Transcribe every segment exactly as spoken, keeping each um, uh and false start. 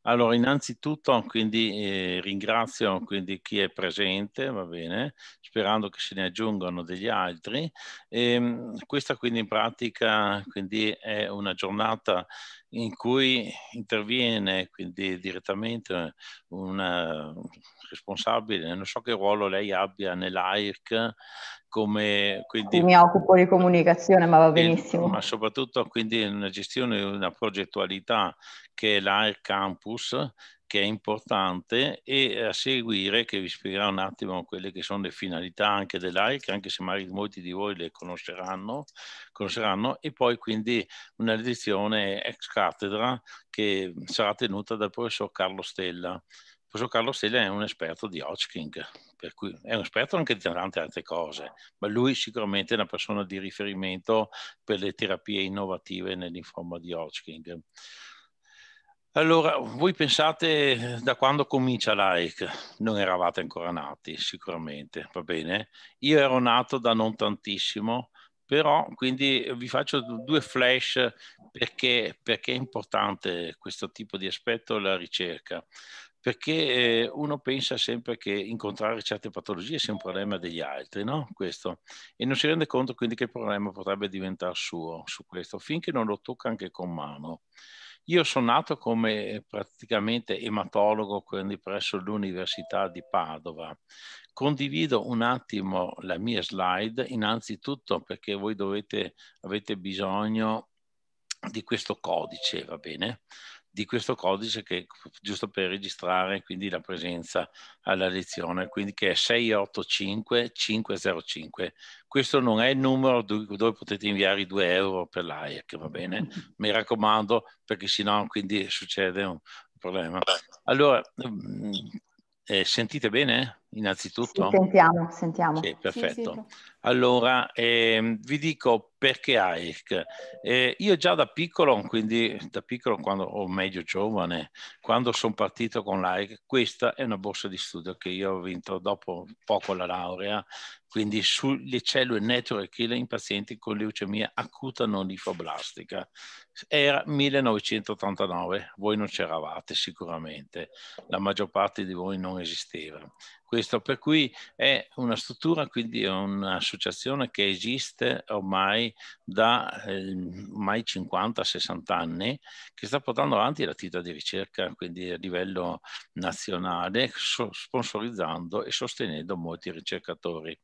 Allora, innanzitutto quindi eh, ringrazio quindi chi è presente, va bene, sperando che se ne aggiungano degli altri. Ehm, questa quindi in pratica quindi è una giornata in cui interviene quindi direttamente una responsabile, non so che ruolo lei abbia nell'A I R C, come Sì, quindi mi occupo di comunicazione, ma va e- ma benissimo. soprattutto quindi una gestione, una progettualità che è l'Air Campus, che è importante, e a seguire, che vi spiegherò un attimo quelle che sono le finalità anche dell'Air, che anche se magari molti di voi le conosceranno, conosceranno, e poi quindi una lezione ex cattedra che sarà tenuta dal professor Carlo Stella. Il professor Carlo Stella è un esperto di Hodgkin, per cui è un esperto anche di tante altre cose, ma lui sicuramente è una persona di riferimento per le terapie innovative nell'informa di Hodgkin. Allora, voi pensate da quando comincia l'A I C? Non eravate ancora nati, sicuramente, va bene? Io ero nato da non tantissimo, però quindi vi faccio due flash perché, perché è importante questo tipo di aspetto della ricerca. Perché eh, uno pensa sempre che incontrare certe patologie sia un problema degli altri, no? Questo. E non si rende conto quindi che il problema potrebbe diventare suo su questo, finché non lo tocca anche con mano. Io sono nato come praticamente ematologo, quindi presso l'Università di Padova. Condivido un attimo la mia slide, innanzitutto perché voi dovete, avete bisogno di questo codice, va bene? Di questo codice che giusto per registrare quindi la presenza alla lezione, quindi che è sei otto cinque cinque zero cinque. Questo non è il numero dove, dove potete inviare i due euro per l'A I R C, va bene? Mi raccomando, perché sennò quindi succede un problema. Allora, eh, sentite bene Sì, innanzitutto? sentiamo, Sì, sentiamo. Sì, sì, perfetto. Allora, ehm, vi dico perché A I R C. Eh, io già da piccolo, quindi da piccolo, quando, o meglio giovane, quando sono partito con l'A I R C, questa è una borsa di studio che io ho vinto dopo poco la laurea, quindi sulle cellule network killer in pazienti con leucemia acuta non linfoblastica. Era millenovecentottantanove, voi non c'eravate sicuramente, la maggior parte di voi non esisteva. Questo per cui è una struttura, quindi è un'associazione che esiste ormai da eh, ormai cinquanta sessanta anni, che sta portando avanti l'attività di ricerca, quindi a livello nazionale, so, sponsorizzando e sostenendo molti ricercatori.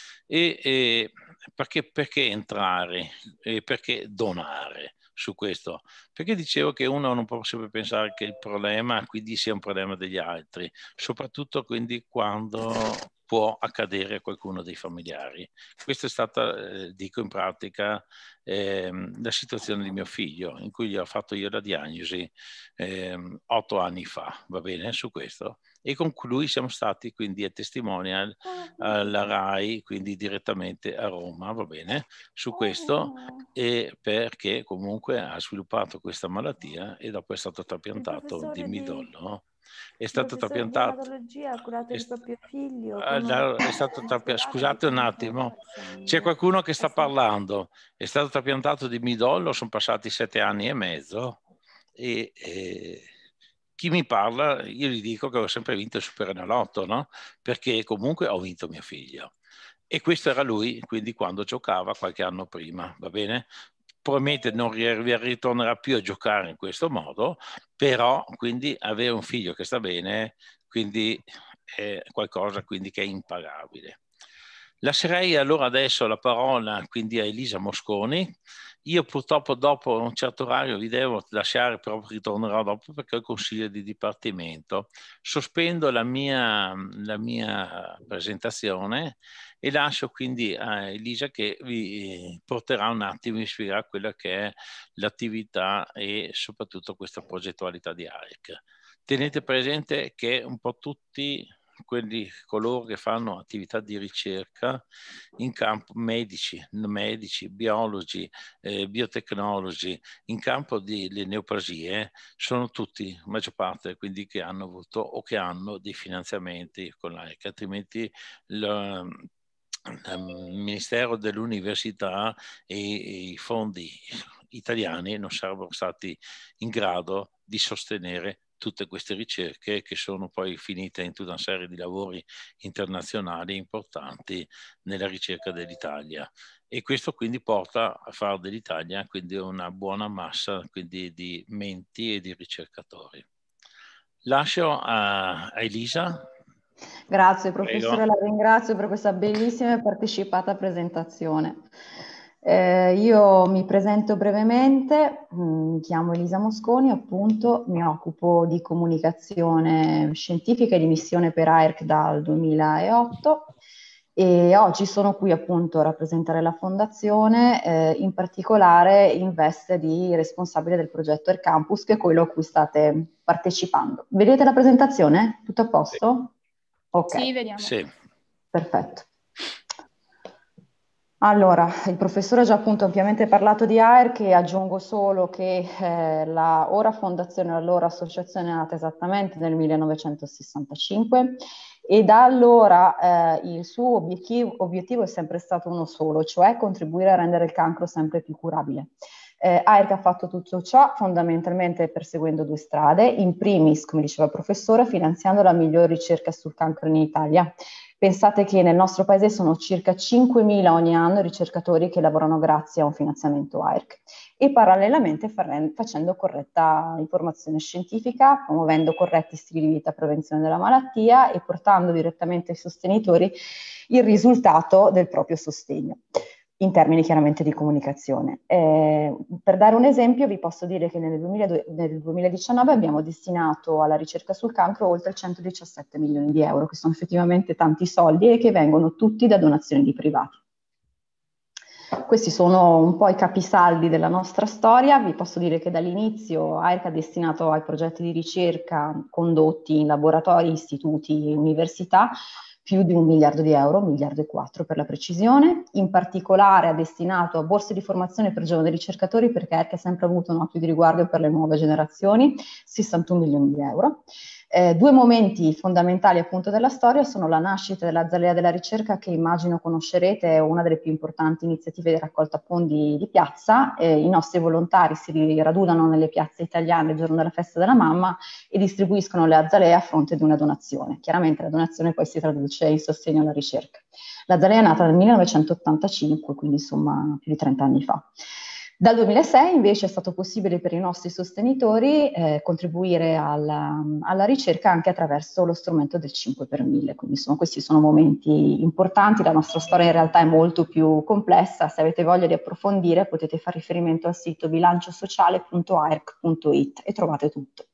E, e perché, perché entrare e perché donare su questo? Perché dicevo che uno non può sempre pensare che il problema quindi sia un problema degli altri, soprattutto quindi quando può accadere a qualcuno dei familiari. Questa è stata, eh, dico in pratica, ehm, la situazione di mio figlio, in cui gli ho fatto io la diagnosi ehm, otto anni fa, va bene, su questo. E con lui siamo stati quindi a testimonial alla RAI, quindi direttamente a Roma, va bene, su questo, e perché comunque ha sviluppato questa malattia e dopo è stato Il trapiantato di professore di, midollo. È il stato professore di trapiantato. ematologia ha curato È, il proprio figlio con una allora, è stato trapia- misurato di scusate un comunque attimo, c'è sangue. qualcuno che Eh sta sì. parlando. È stato trapiantato di midollo, sono passati sette anni e mezzo e, e chi mi parla, io gli dico che ho sempre vinto il Superenalotto, no? Perché comunque ho vinto mio figlio. E questo era lui, quindi quando giocava qualche anno prima, va bene? Probabilmente non ri- ritornerà più a giocare in questo modo, però quindi avere un figlio che sta bene, quindi è qualcosa quindi che è impagabile. Lascerei allora adesso la parola quindi a Elisa Mosconi. Io purtroppo dopo un certo orario vi devo lasciare, però ritornerò dopo perché ho il consiglio di dipartimento. Sospendo la mia, la mia presentazione e lascio quindi a Elisa che vi porterà un attimo, vi spiegherà quella che è l'attività e soprattutto questa progettualità di A R C. Tenete presente che un po' tutti quelli, coloro che fanno attività di ricerca in campo medici, medici, biologi, eh, biotecnologi, in campo delle neoplasie, sono tutti, la maggior parte, quindi che hanno avuto o che hanno dei finanziamenti con l'A I C, altrimenti il Ministero dell'Università e i fondi italiani non sarebbero stati in grado di sostenere tutte queste ricerche che sono poi finite in tutta una serie di lavori internazionali importanti nella ricerca dell'Italia. E questo quindi porta a fare dell'Italia quindi una buona massa quindi di menti e di ricercatori. Lascio a, a Elisa. Grazie professore, Prego. la ringrazio per questa bellissima e partecipata presentazione. Eh, io mi presento brevemente, mi chiamo Elisa Mosconi, appunto, mi occupo di comunicazione scientifica e di missione per A I R C dal duemilaotto e oggi sono qui appunto a rappresentare la fondazione, eh, in particolare in veste di responsabile del progetto Air Campus, che è quello a cui state partecipando. Vedete la presentazione? Tutto a posto? Ok. Sì, vediamo. Sì. Perfetto. Allora, il professore ha già appunto ampiamente parlato di A I R C e aggiungo solo che eh, la ora fondazione, la loro associazione è nata esattamente nel millenovecentosessantacinque e da allora eh, il suo obiettivo, obiettivo è sempre stato uno solo, cioè contribuire a rendere il cancro sempre più curabile. Eh, A I R C ha fatto tutto ciò fondamentalmente perseguendo due strade, in primis, come diceva il professore, finanziando la migliore ricerca sul cancro in Italia. Pensate che nel nostro paese sono circa cinquemila ogni anno i ricercatori che lavorano grazie a un finanziamento A I R C e parallelamente facendo corretta informazione scientifica, promuovendo corretti stili di vita a prevenzione della malattia e portando direttamente ai sostenitori il risultato del proprio sostegno, in termini chiaramente di comunicazione. Eh, per dare un esempio vi posso dire che nel, duemiladue, nel duemiladiciannove abbiamo destinato alla ricerca sul cancro oltre centodiciassette milioni di euro, che sono effettivamente tanti soldi e che vengono tutti da donazioni di privati. Questi sono un po' i capisaldi della nostra storia. Vi posso dire che dall'inizio A I R C ha destinato ai progetti di ricerca condotti in laboratori, istituti e università più di un miliardo di euro, un miliardo e quattro per la precisione. In particolare ha destinato a borse di formazione per giovani ricercatori, perché A I R C ha sempre avuto un occhio di riguardo per le nuove generazioni, sessantuno milioni di euro. Eh, due momenti fondamentali appunto della storia sono la nascita dell'Azalea della Ricerca, che immagino conoscerete, è una delle più importanti iniziative di raccolta fondi di piazza. Eh, I nostri volontari si radunano nelle piazze italiane il giorno della festa della mamma e distribuiscono le azalee a fronte di una donazione. Chiaramente la donazione poi si traduce in sostegno alla ricerca. L'Azalea è nata nel millenovecentottantacinque, quindi insomma più di trenta anni fa. Dal duemilasei invece è stato possibile per i nostri sostenitori eh, contribuire alla, alla ricerca anche attraverso lo strumento del cinque per mille, quindi insomma, questi sono momenti importanti. La nostra storia in realtà è molto più complessa, se avete voglia di approfondire potete fare riferimento al sito bilanciosociale punto A I R C punto it e trovate tutto.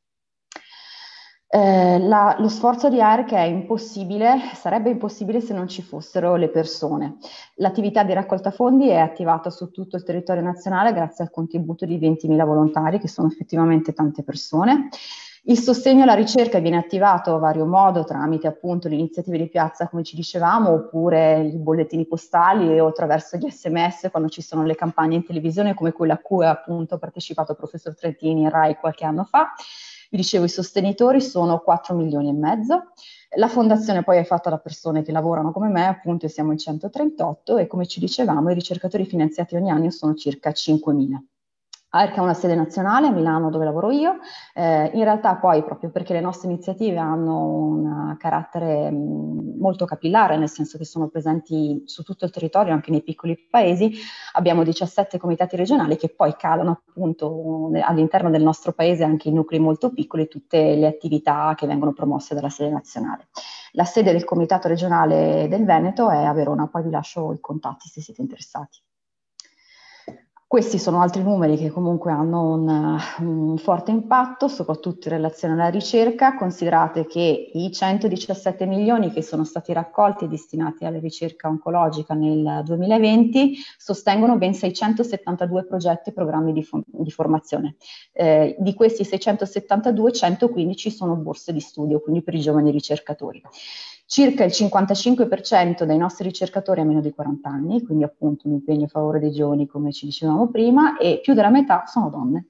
Eh, la, lo sforzo di A I R C è impossibile, sarebbe impossibile se non ci fossero le persone. L'attività di raccolta fondi è attivata su tutto il territorio nazionale grazie al contributo di ventimila volontari, che sono effettivamente tante persone. Il sostegno alla ricerca viene attivato a vario modo tramite appunto le iniziative di piazza, come ci dicevamo, oppure i bollettini postali o attraverso gli sms quando ci sono le campagne in televisione come quella a cui ha appunto partecipato il professor Trentini in Rai qualche anno fa. Vi dicevo, i sostenitori sono quattro milioni e mezzo. La fondazione poi è fatta da persone che lavorano come me, appunto, e siamo in centotrentotto, e come ci dicevamo i ricercatori finanziati ogni anno sono circa cinquemila. A I R C ha una sede nazionale a Milano, dove lavoro io. Eh, in realtà poi, proprio perché le nostre iniziative hanno un carattere mh, molto capillare, nel senso che sono presenti su tutto il territorio, anche nei piccoli paesi, abbiamo diciassette comitati regionali che poi calano appunto all'interno del nostro paese, anche in nuclei molto piccoli, tutte le attività che vengono promosse dalla sede nazionale. La sede del comitato regionale del Veneto è a Verona, poi vi lascio i contatti se siete interessati. Questi sono altri numeri che comunque hanno un, un forte impatto, soprattutto in relazione alla ricerca. Considerate che i centodiciassette milioni che sono stati raccolti e destinati alla ricerca oncologica nel duemilaventi sostengono ben seicentosettantadue progetti e programmi di, di formazione. Eh, di questi seicentosettantadue, centoquindici sono borse di studio, quindi per i giovani ricercatori. Circa il cinquantacinque per cento dei nostri ricercatori ha meno di quaranta anni, quindi appunto un impegno a favore dei giovani, come ci dicevamo prima, e più della metà sono donne.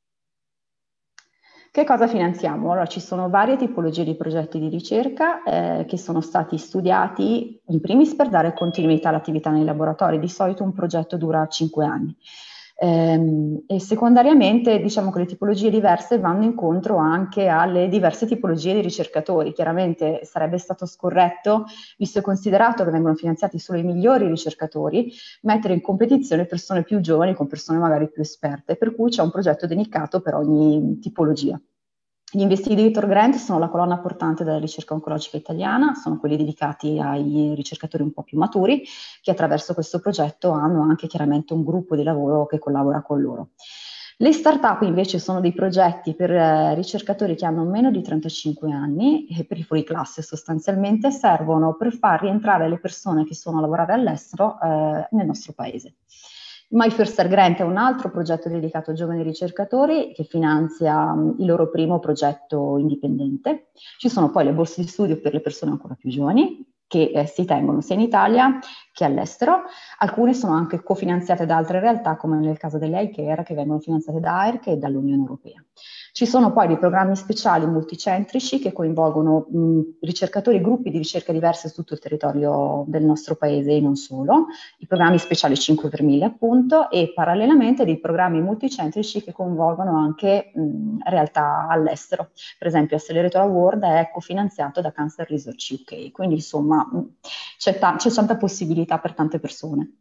Che cosa finanziamo? Allora, ci sono varie tipologie di progetti di ricerca eh, che sono stati studiati in primis per dare continuità all'attività nei laboratori. Di solito un progetto dura cinque anni. Ehm, e secondariamente diciamo che le tipologie diverse vanno incontro anche alle diverse tipologie di ricercatori. Chiaramente sarebbe stato scorretto, visto e considerato che vengono finanziati solo i migliori ricercatori, mettere in competizione persone più giovani con persone magari più esperte, per cui c'è un progetto dedicato per ogni tipologia. Gli investigator grant sono la colonna portante della ricerca oncologica italiana, sono quelli dedicati ai ricercatori un po' più maturi, che attraverso questo progetto hanno anche chiaramente un gruppo di lavoro che collabora con loro. Le start-up invece sono dei progetti per eh, ricercatori che hanno meno di trentacinque anni e per i fuori classe sostanzialmente servono per far rientrare le persone che sono a lavorare all'estero eh, nel nostro paese. My First Year Grant è un altro progetto dedicato a giovani ricercatori che finanzia um, il loro primo progetto indipendente. Ci sono poi le borse di studio per le persone ancora più giovani che eh, si tengono sia in Italia che all'estero. Alcune sono anche cofinanziate da altre realtà, come nel caso delle iCare, che vengono finanziate da A E R C e dall'Unione Europea. Ci sono poi dei programmi speciali multicentrici che coinvolgono mh, ricercatori e gruppi di ricerca diversi su tutto il territorio del nostro paese e non solo, i programmi speciali cinque per mille appunto, e parallelamente dei programmi multicentrici che coinvolgono anche mh, realtà all'estero. Per esempio Accelerator Award è cofinanziato da Cancer Research U K, quindi insomma c'è, ta- c'è tanta possibilità per tante persone.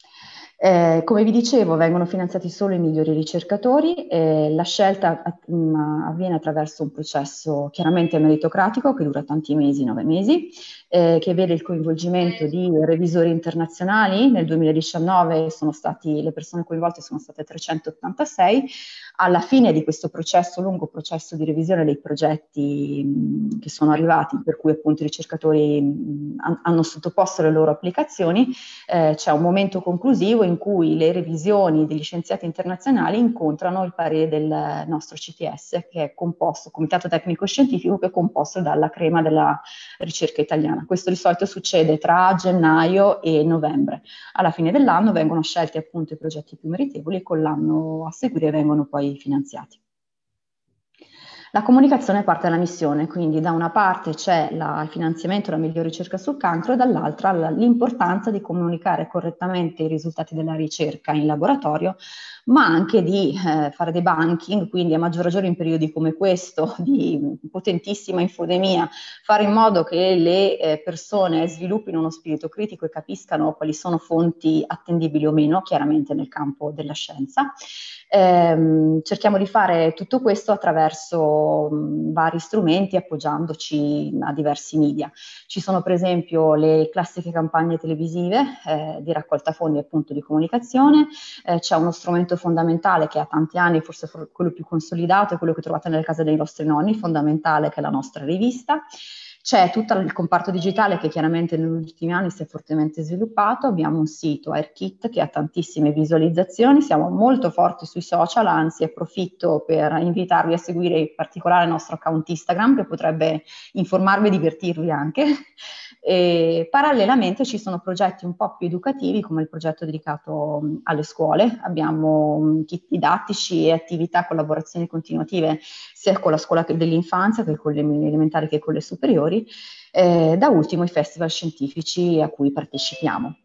Eh, come vi dicevo, vengono finanziati solo i migliori ricercatori, eh, la scelta mh, avviene attraverso un processo chiaramente meritocratico che dura tanti mesi, nove mesi, eh, che vede il coinvolgimento di revisori internazionali. Nel duemiladiciannove sono stati, le persone coinvolte sono state trecentottantasei. Alla fine di questo processo, lungo processo di revisione dei progetti mh, che sono arrivati, per cui appunto i ricercatori mh, hanno sottoposto le loro applicazioni, eh, c'è un momento conclusivo in cui le revisioni degli scienziati internazionali incontrano il parere del nostro C T S, che è composto, Comitato Tecnico Scientifico, che è composto dalla crema della ricerca italiana. Questo di solito succede tra gennaio e novembre. Alla fine dell'anno vengono scelti appunto i progetti più meritevoli e con l'anno a seguire vengono poi finanziati. La comunicazione parte dalla missione, quindi da una parte c'è la, il finanziamento della migliore ricerca sul cancro e dall'altra l'importanza di comunicare correttamente i risultati della ricerca in laboratorio, ma anche di eh, fare debunking, quindi a maggior ragione in periodi come questo di potentissima infodemia, fare in modo che le eh, persone sviluppino uno spirito critico e capiscano quali sono fonti attendibili o meno, chiaramente nel campo della scienza. Eh, cerchiamo di fare tutto questo attraverso mh, vari strumenti, appoggiandoci a diversi media. Ci sono per esempio le classiche campagne televisive eh, di raccolta fondi, appunto di comunicazione, eh, c'è uno strumento fondamentale che ha tanti anni, forse quello più consolidato, è quello che trovate nelle case dei vostri nonni, fondamentale, che è la nostra rivista. C'è tutto il comparto digitale che chiaramente negli ultimi anni si è fortemente sviluppato, abbiamo un sito AirKit che ha tantissime visualizzazioni, siamo molto forti sui social, anzi approfitto per invitarvi a seguire in particolare il nostro account Instagram che potrebbe informarvi e divertirvi anche. E parallelamente ci sono progetti un po' più educativi come il progetto dedicato alle scuole, abbiamo kit didattici e attività, collaborazioni continuative sia con la scuola dell'infanzia che con le elementari che con le superiori, eh, da ultimo i festival scientifici a cui partecipiamo.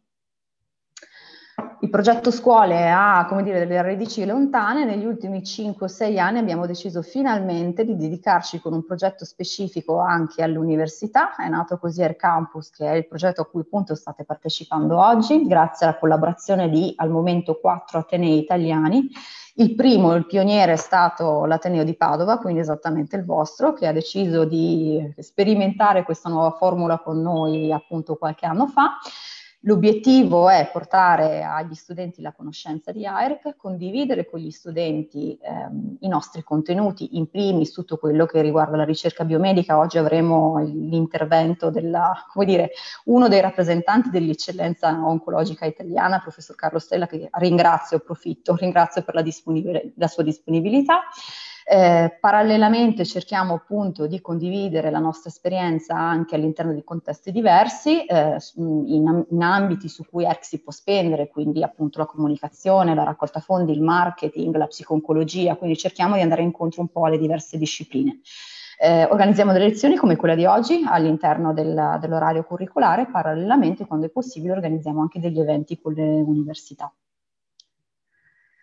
Il progetto scuole ha, come dire, delle radici lontane. Negli ultimi cinque o sei anni abbiamo deciso finalmente di dedicarci con un progetto specifico anche all'università. È nato così Air Campus, che è il progetto a cui appunto state partecipando oggi, grazie alla collaborazione di al momento quattro atenei italiani. Il primo, il pioniere, è stato l'Ateneo di Padova, quindi esattamente il vostro, che ha deciso di sperimentare questa nuova formula con noi appunto qualche anno fa. L'obiettivo è portare agli studenti la conoscenza di A I R C, condividere con gli studenti ehm, i nostri contenuti, in primis tutto quello che riguarda la ricerca biomedica. Oggi avremo l'intervento della, come dire, uno dei rappresentanti dell'eccellenza oncologica italiana, professor Carlo Stella, che ringrazio, approfitto, ringrazio per la, la sua disponibilità. Eh, parallelamente cerchiamo appunto di condividere la nostra esperienza anche all'interno di contesti diversi, eh, in, in ambiti su cui A I R C si può spendere, quindi appunto la comunicazione, la raccolta fondi, il marketing, la psico-oncologia, quindi cerchiamo di andare incontro un po' alle diverse discipline. Eh, organizziamo delle lezioni come quella di oggi all'interno del, dell'orario curricolare, parallelamente quando è possibile organizziamo anche degli eventi con le università.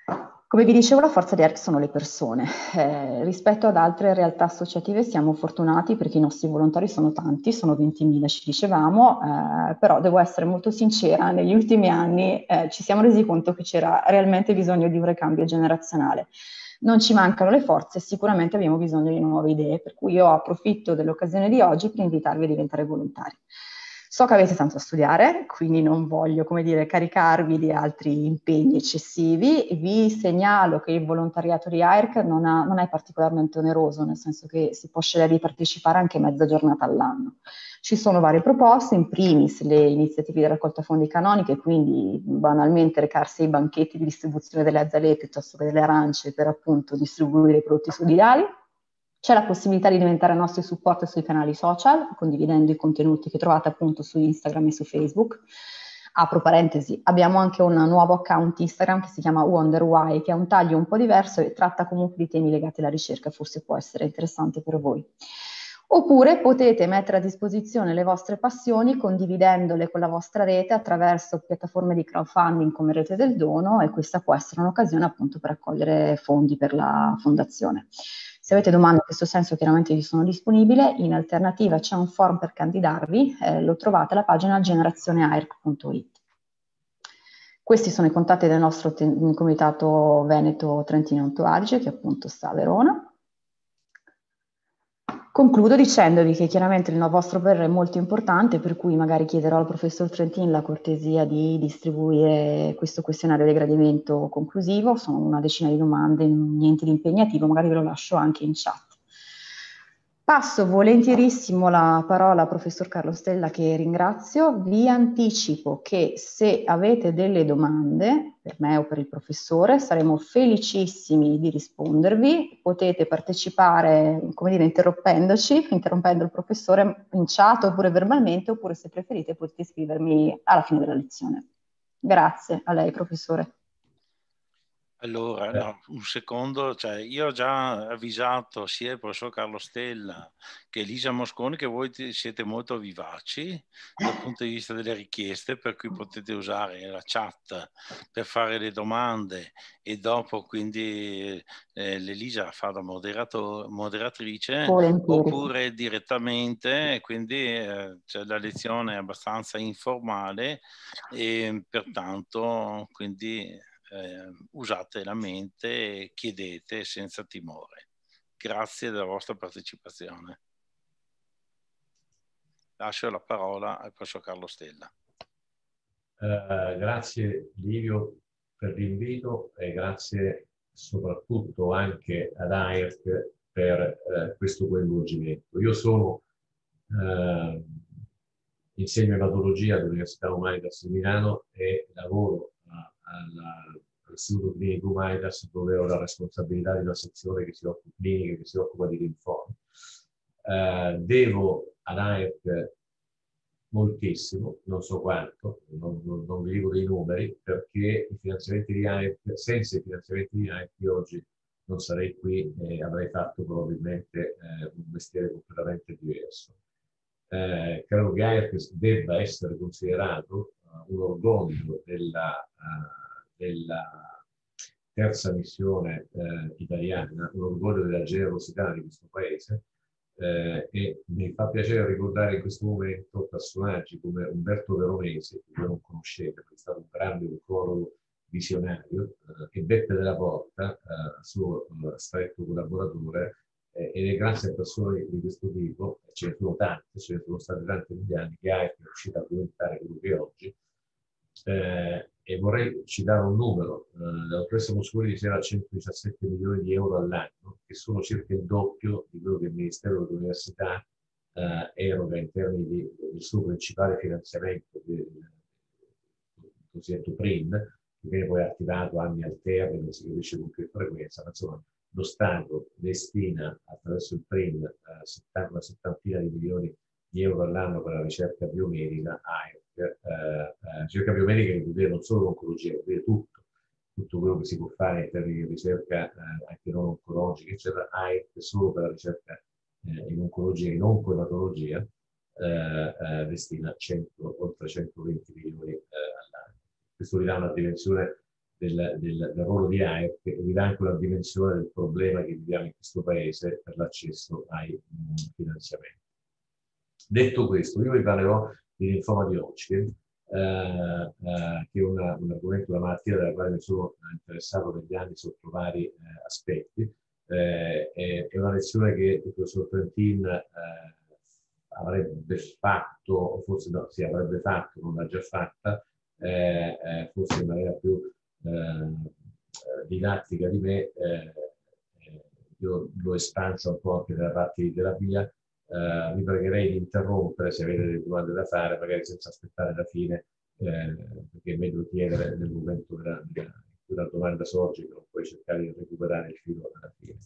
Come vi dicevo, la forza di A R C sono le persone. Eh, rispetto ad altre realtà associative siamo fortunati perché i nostri volontari sono tanti, sono ventimila ci dicevamo, eh, però devo essere molto sincera, negli ultimi anni eh, ci siamo resi conto che c'era realmente bisogno di un ricambio generazionale. Non ci mancano le forze, sicuramente abbiamo bisogno di nuove idee, per cui io approfitto dell'occasione di oggi per invitarvi a diventare volontari. So che avete tanto a studiare, quindi non voglio, come dire, caricarvi di altri impegni eccessivi. Vi segnalo che il volontariato di A I R C non, ha, non è particolarmente oneroso, nel senso che si può scegliere di partecipare anche mezza giornata all'anno. Ci sono varie proposte, in primis le iniziative di raccolta fondi canoniche, quindi banalmente recarsi ai banchetti di distribuzione delle azalee piuttosto che delle arance per appunto distribuire i prodotti solidali. C'è la possibilità di diventare nostri supporter sui canali social, condividendo i contenuti che trovate appunto su Instagram e su Facebook. Apro parentesi, abbiamo anche un nuovo account Instagram che si chiama Wonder Why, che ha un taglio un po' diverso e tratta comunque di temi legati alla ricerca, forse può essere interessante per voi. Oppure potete mettere a disposizione le vostre passioni condividendole con la vostra rete attraverso piattaforme di crowdfunding come Rete del Dono, e questa può essere un'occasione appunto per raccogliere fondi per la fondazione. Se avete domande in questo senso chiaramente vi sono disponibile, in alternativa c'è un forum per candidarvi, eh, lo trovate alla pagina generazione A I R C punto it. Questi sono i contatti del nostro comitato Veneto Trentino Alto Adige, che appunto sta a Verona. Concludo dicendovi che chiaramente il vostro parere è molto importante, per cui magari chiederò al professor Trentin la cortesia di distribuire questo questionario di gradimento conclusivo. Sono una decina di domande, niente di impegnativo, magari ve lo lascio anche in chat. Passo volentierissimo la parola al professor Carlo Stella, che ringrazio. Vi anticipo che se avete delle domande per me o per il professore saremo felicissimi di rispondervi. Potete partecipare, come dire, interrompendoci, interrompendo il professore in chat oppure verbalmente, oppure se preferite potete scrivermi alla fine della lezione. Grazie a lei, professore. Allora, no, un secondo, cioè io ho già avvisato sia il professor Carlo Stella che Elisa Mosconi che voi siete molto vivaci dal punto di vista delle richieste, per cui potete usare la chat per fare le domande e dopo quindi eh, l'Elisa fa da moderato, moderatrice Volentieri. Oppure direttamente, quindi eh, cioè, la lezione è abbastanza informale e pertanto quindi Eh, usate la mente e chiedete senza timore. Grazie della vostra partecipazione. Lascio la parola al professor Carlo Stella. Uh, grazie Livio per l'invito e grazie soprattutto anche ad A I R C per uh, questo coinvolgimento. Io sono uh, insegno ematologia all'Università Humanitas di Milano e lavoro all'Istituto Clinico Humanitas, dove ho la responsabilità di una sezione che si occupa, clinica, che si occupa di linfomi. Uh, devo ad A I R C moltissimo, non so quanto, non, non, non vi dico dei numeri, perché i finanziamenti di A I R C, senza i finanziamenti di A I R C io oggi non sarei qui e avrei fatto probabilmente eh, un mestiere completamente diverso. Eh, credo che A I R C debba essere considerato uh, un orgoglio della, uh, della terza missione uh, italiana, un orgoglio della generosità di questo paese, eh, e mi fa piacere ricordare in questo momento personaggi come Umberto Veronesi, che voi non conoscete perché è stato un grande oncologo visionario, eh, e Beppe Della Porta, eh, suo uh, stretto collaboratore, ed è grazie a persone di questo tipo, ce ne sono tante, ce ne sono state tante negli anni, che A I R C è riuscita a diventare quello che è oggi. Eh, e vorrei citare un numero, eh, la dottoressa Mosconi diceva centodiciassette milioni di euro all'anno, che sono circa il doppio di quello che il Ministero dell'Università eh, eroga in termini di, del suo principale finanziamento, il cosiddetto P R I M, che viene poi attivato anni alterni, non si capisce con che frequenza, ma insomma lo Stato destina attraverso il P R I M eh, una settantina di milioni di euro all'anno per la ricerca biomedica. A I R C, eh, eh, ricerca biomedica che vuol dire non solo l'oncologia, vuol dire tutto, tutto quello che si può fare in termini di ricerca eh, anche non oncologica, eccetera. A I R C solo per la ricerca eh, in oncologia e in oncoematologia eh, eh, destina cento, oltre centoventi milioni eh, all'anno. Questo vi dà una dimensione del, del, del ruolo di A I R C e vi dà anche una dimensione del problema che viviamo in questo paese per l'accesso ai mh, finanziamenti. Detto questo, io vi parlerò di linfoma di Hodgkin, eh, eh, che è una, un argomento, una malattia della quale mi sono interessato negli anni sotto vari eh, aspetti. Eh, è, è una lezione che il professor Trentin eh, avrebbe fatto, o forse no, sì, avrebbe fatto, non l'ha già fatta, eh, eh, forse in maniera più eh, didattica di me. Eh, io l'ho espansa un po' anche nella parte di terapia. Uh, vi pregherei di interrompere se avete delle domande da fare, magari senza aspettare la fine, eh, perché è meglio chiedere nel momento della, della, in cui la domanda sorge, che non puoi cercare di recuperare il filo alla fine.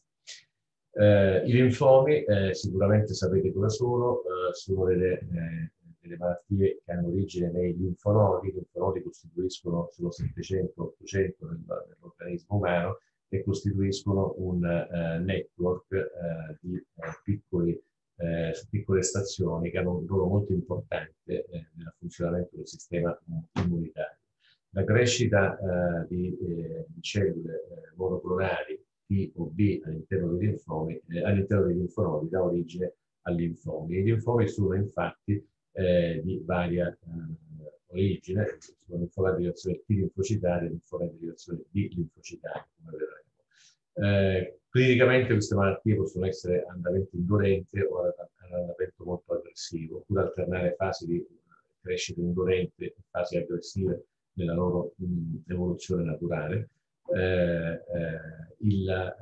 Uh, I linfomi, eh, sicuramente sapete cosa sono, uh, sono delle, eh, delle malattie che hanno origine nei linfonodi. I linfonodi costituiscono solo settecento ottocento nell'organismo umano e costituiscono un uh, network uh, di uh, piccoli Eh, su piccole stazioni che hanno un ruolo molto importante eh, nel funzionamento del sistema immunitario. La crescita eh, di, eh, di cellule eh, monoclonali T o B all'interno dei linfomi, eh, all'interno dei linfonodi dà origine a linfomi. I linfomi sono infatti eh, di varia eh, origine, sono linfomi di derivazione T linfocitaria e linfomi di derivazione B linfocitaria, come vedremo. Eh, clinicamente queste malattie possono essere andamento indolente o ad andamento molto aggressivo, oppure alternare fasi di crescita indolente e fasi aggressive nella loro mh, evoluzione naturale. Eh, eh,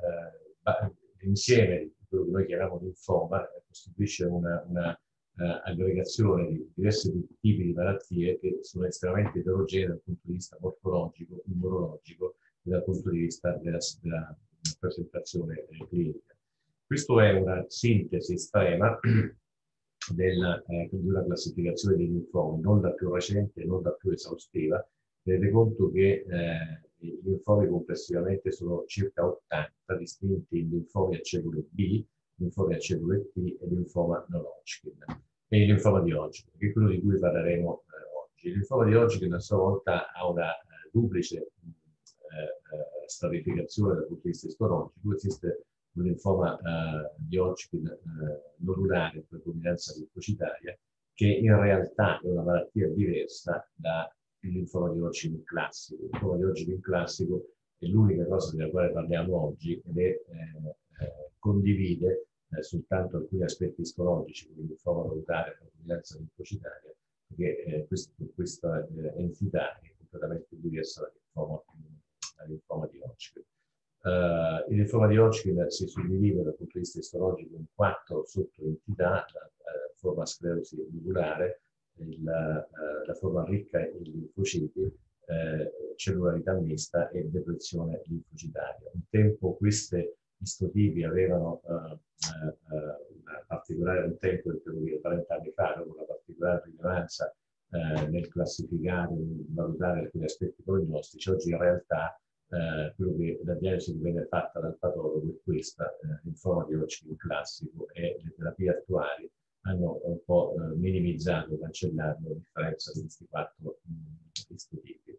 L'insieme di quello che noi chiamiamo linfoma eh, costituisce una, una uh, aggregazione di diversi tipi di malattie che sono estremamente eterogenee dal punto di vista morfologico, immunologico e dal punto di vista della, della presentazione clinica. Questa è una sintesi estrema della, eh, di una classificazione dei linfomi, non la più recente e non la più esaustiva. Tenete conto che eh, i linfomi complessivamente sono circa ottanta, distinti in linfomi a cellule B, linfomi a cellule T e linfoma non Hodgkin. E il linfoma di Hodgkin, che è quello di cui parleremo eh, oggi. Il linfoma di Hodgkin a sua volta ha una eh, duplice Eh, stratificazione dal punto di vista istologico. Esiste un linfoma eh, di Hodgkin eh, nodulare per predominanza linfocitaria, che in realtà è una malattia diversa dal linfoma di Hodgkin classico. Il linfoma di Hodgkin classico è l'unica cosa della quale parliamo oggi ed è, eh, eh, condivide eh, soltanto alcuni aspetti istologici, come il linfoma nodulare per predominanza linfocitaria, perché eh, questo, questa eh, entità è completamente diversa dal linfoma il linfoma di Hodgkin. Uh, il linfoma di Hodgkin si suddivide dal punto di vista istologico in quattro sottoentità: la, la forma sclerosi nodulare, il, uh, la forma ricca in linfociti, uh, cellularità mista e depressione linfocitaria. Un tempo questi istotipi avevano uh, uh, una particolare, un tempo, devo dire trenta anni fa, avevano una particolare rilevanza uh, nel classificare, nel valutare alcuni aspetti prognostici. Oggi in realtà Uh, quello che la diagnosi che viene fatta dal patologo è questa, uh, linfoma di Hodgkin classico, e le terapie attuali hanno un po' uh, minimizzato, cancellato la differenza di questi quattro mh, istotipi.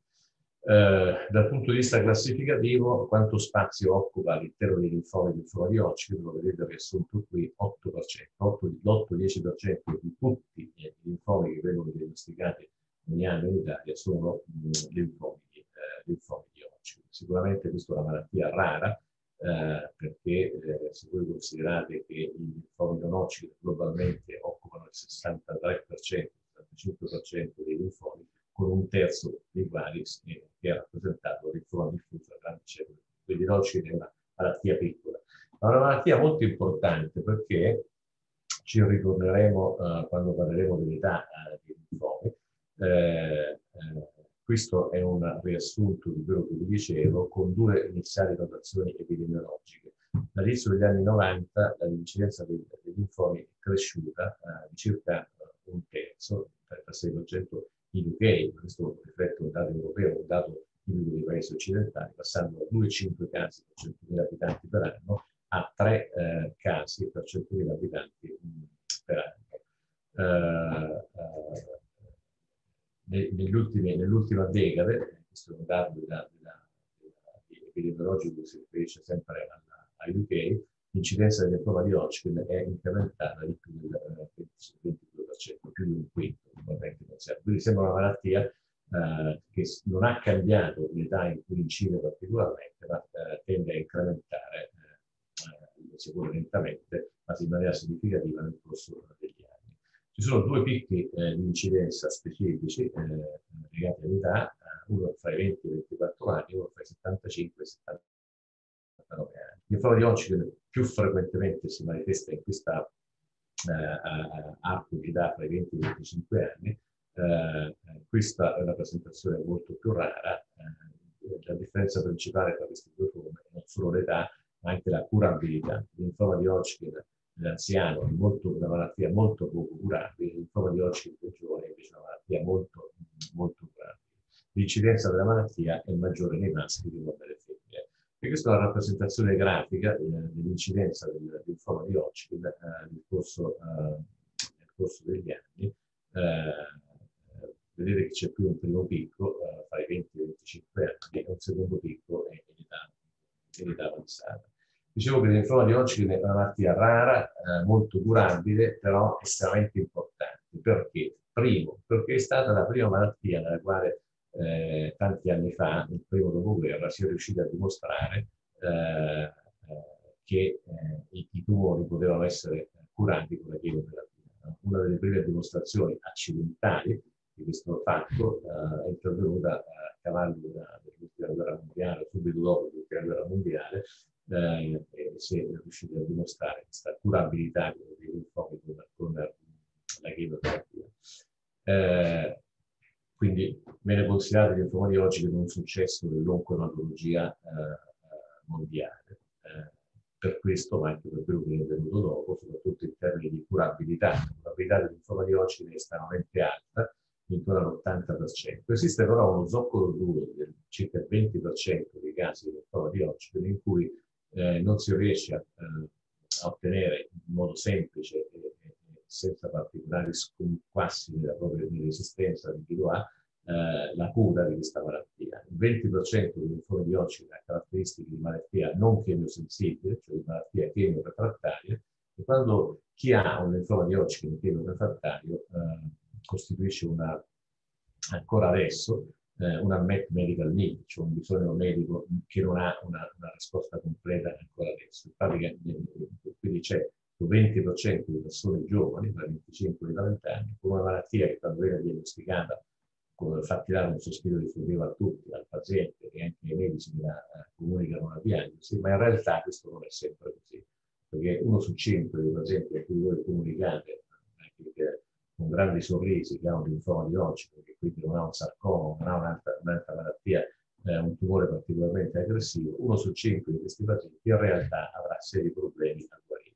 Uh, dal punto di vista classificativo, quanto spazio occupa all'interno dei linfomi di linfoma di Hodgkin? Lo vedete riassunto qui: otto per cento, l'otto dieci per cento di tutti i linfomi che vengono diagnosticati ogni anno in Italia sono mh, linfomi, eh, linfomi di Hodgkin. Sicuramente questa è una malattia rara, eh, perché eh, se voi considerate che i linfomi non Hodgkin globalmente occupano il sessantatré per cento, sessantacinque per cento dei linfomi, con un terzo dei quali che è rappresentato dal linfoma diffuso a grandi cellule. Quindi Hodgkin è una malattia piccola, ma una malattia molto importante, perché ci ritorneremo uh, quando parleremo dell'età uh, dei linfomi. Eh, eh, Questo è un riassunto di quello che vi dicevo, con due iniziali notazioni epidemiologiche. Dall'inizio degli anni novanta l'incidenza dei, dei linfomi è cresciuta eh, di circa uh, un terzo, trentasei per cento in U K, questo riflette un dato europeo, un dato tipico dei paesi occidentali, passando da due virgola cinque casi per centomila abitanti per anno a tre eh, casi per centomila abitanti mh, per anno. Uh, uh, Negli ultimi, nell'ultima decade, questo è un dato della, della oggi si riferisce sempre alla U K, l'incidenza del linfoma di Hodgkin è incrementata di più del ventidue per cento, più di un quinto. Quindi sembra una malattia eh, che non ha cambiato l'età in cui incide particolarmente, ma eh, tende a incrementare, eh, seppur lentamente, ma in maniera significativa nel corso degli anni. Ci sono due picchi eh, di incidenza specifici eh, legati all'età, eh, uno fra i venti e i ventiquattro anni, uno fra i settantacinque e i settantanove anni. Il linfoma di Hodgkin più frequentemente si manifesta in questa eh, arco di età fra i venti e i venticinque anni. Eh, questa è una presentazione molto più rara. Eh, la differenza principale tra queste due forme è non solo l'età, ma anche la curabilità. Il linfoma di Hodgkin nell'anziano è molto, una malattia molto poco curabile, il linfoma di Hodgkin del giovane invece è una malattia molto, molto curabile. L'incidenza della malattia è maggiore nei maschi che non nelle femmine. E questa è una rappresentazione grafica eh, dell'incidenza del linfoma di Hodgkin eh, nel, corso, eh, nel corso degli anni. Eh, vedete che c'è qui un primo picco eh, fra i venti e i venticinque anni e un secondo picco in età, in età avanzata. Dicevo che il linfoma di Hodgkin è una malattia rara, eh, molto curabile, però estremamente importante. Perché? Primo, perché è stata la prima malattia nella quale eh, tanti anni fa, nel primo dopoguerra, si è riusciti a dimostrare eh, eh, che eh, i, i tumori potevano essere curati con la chemioterapia. Una delle prime dimostrazioni accidentali di questo fatto eh, è intervenuta a cavallo dell'ultima guerra mondiale, subito dopo l'ultima guerra mondiale, eh, e si è riusciti a dimostrare questa curabilità dei linfomi con, con la chemioterapia. Eh, quindi viene considerato il linfoma di Hodgkin come un successo dell'oncoematologia eh, mondiale. Eh, per questo, ma anche per quello che è venuto dopo, soprattutto in termini di curabilità. La curabilità del linfoma di Hodgkin è estremamente alta, intorno all'ottanta per cento. Esiste però uno zoccolo duro del circa il venti per cento dei casi di linfoma di Hodgkin in cui eh, non si riesce a, eh, a ottenere in modo semplice e, e senza particolari sconquassi della propria resistenza di chi lo ha, eh, la cura di questa malattia. Il venti per cento dei linfomi di Hodgkin ha caratteristiche di malattia non chemiosensibile, cioè di malattia chemio-refrattaria, e quando chi ha un linfoma di Hodgkin chemio-refrattario eh, costituisce una, ancora adesso, eh, una unmet medical need, cioè un bisogno medico che non ha una, una risposta completa ancora adesso. Infatti, quindi c'è il venti per cento di persone giovani, tra i venticinque e i trenta anni, con una malattia che quando viene diagnosticata fa tirare un sospiro di sollievo a tutti, al paziente e anche ai medici che la uh, comunicano la diagnosi, ma in realtà questo non è sempre così, perché uno su cinque dei pazienti a cui voi comunicate, anche con grandi sorrisi, che ha un linfoma di Hodgkin, che quindi non ha un sarcoma, non ha un'altra, un'altra malattia, eh, un tumore particolarmente aggressivo, uno su cinque di questi pazienti in realtà avrà seri problemi a guarire.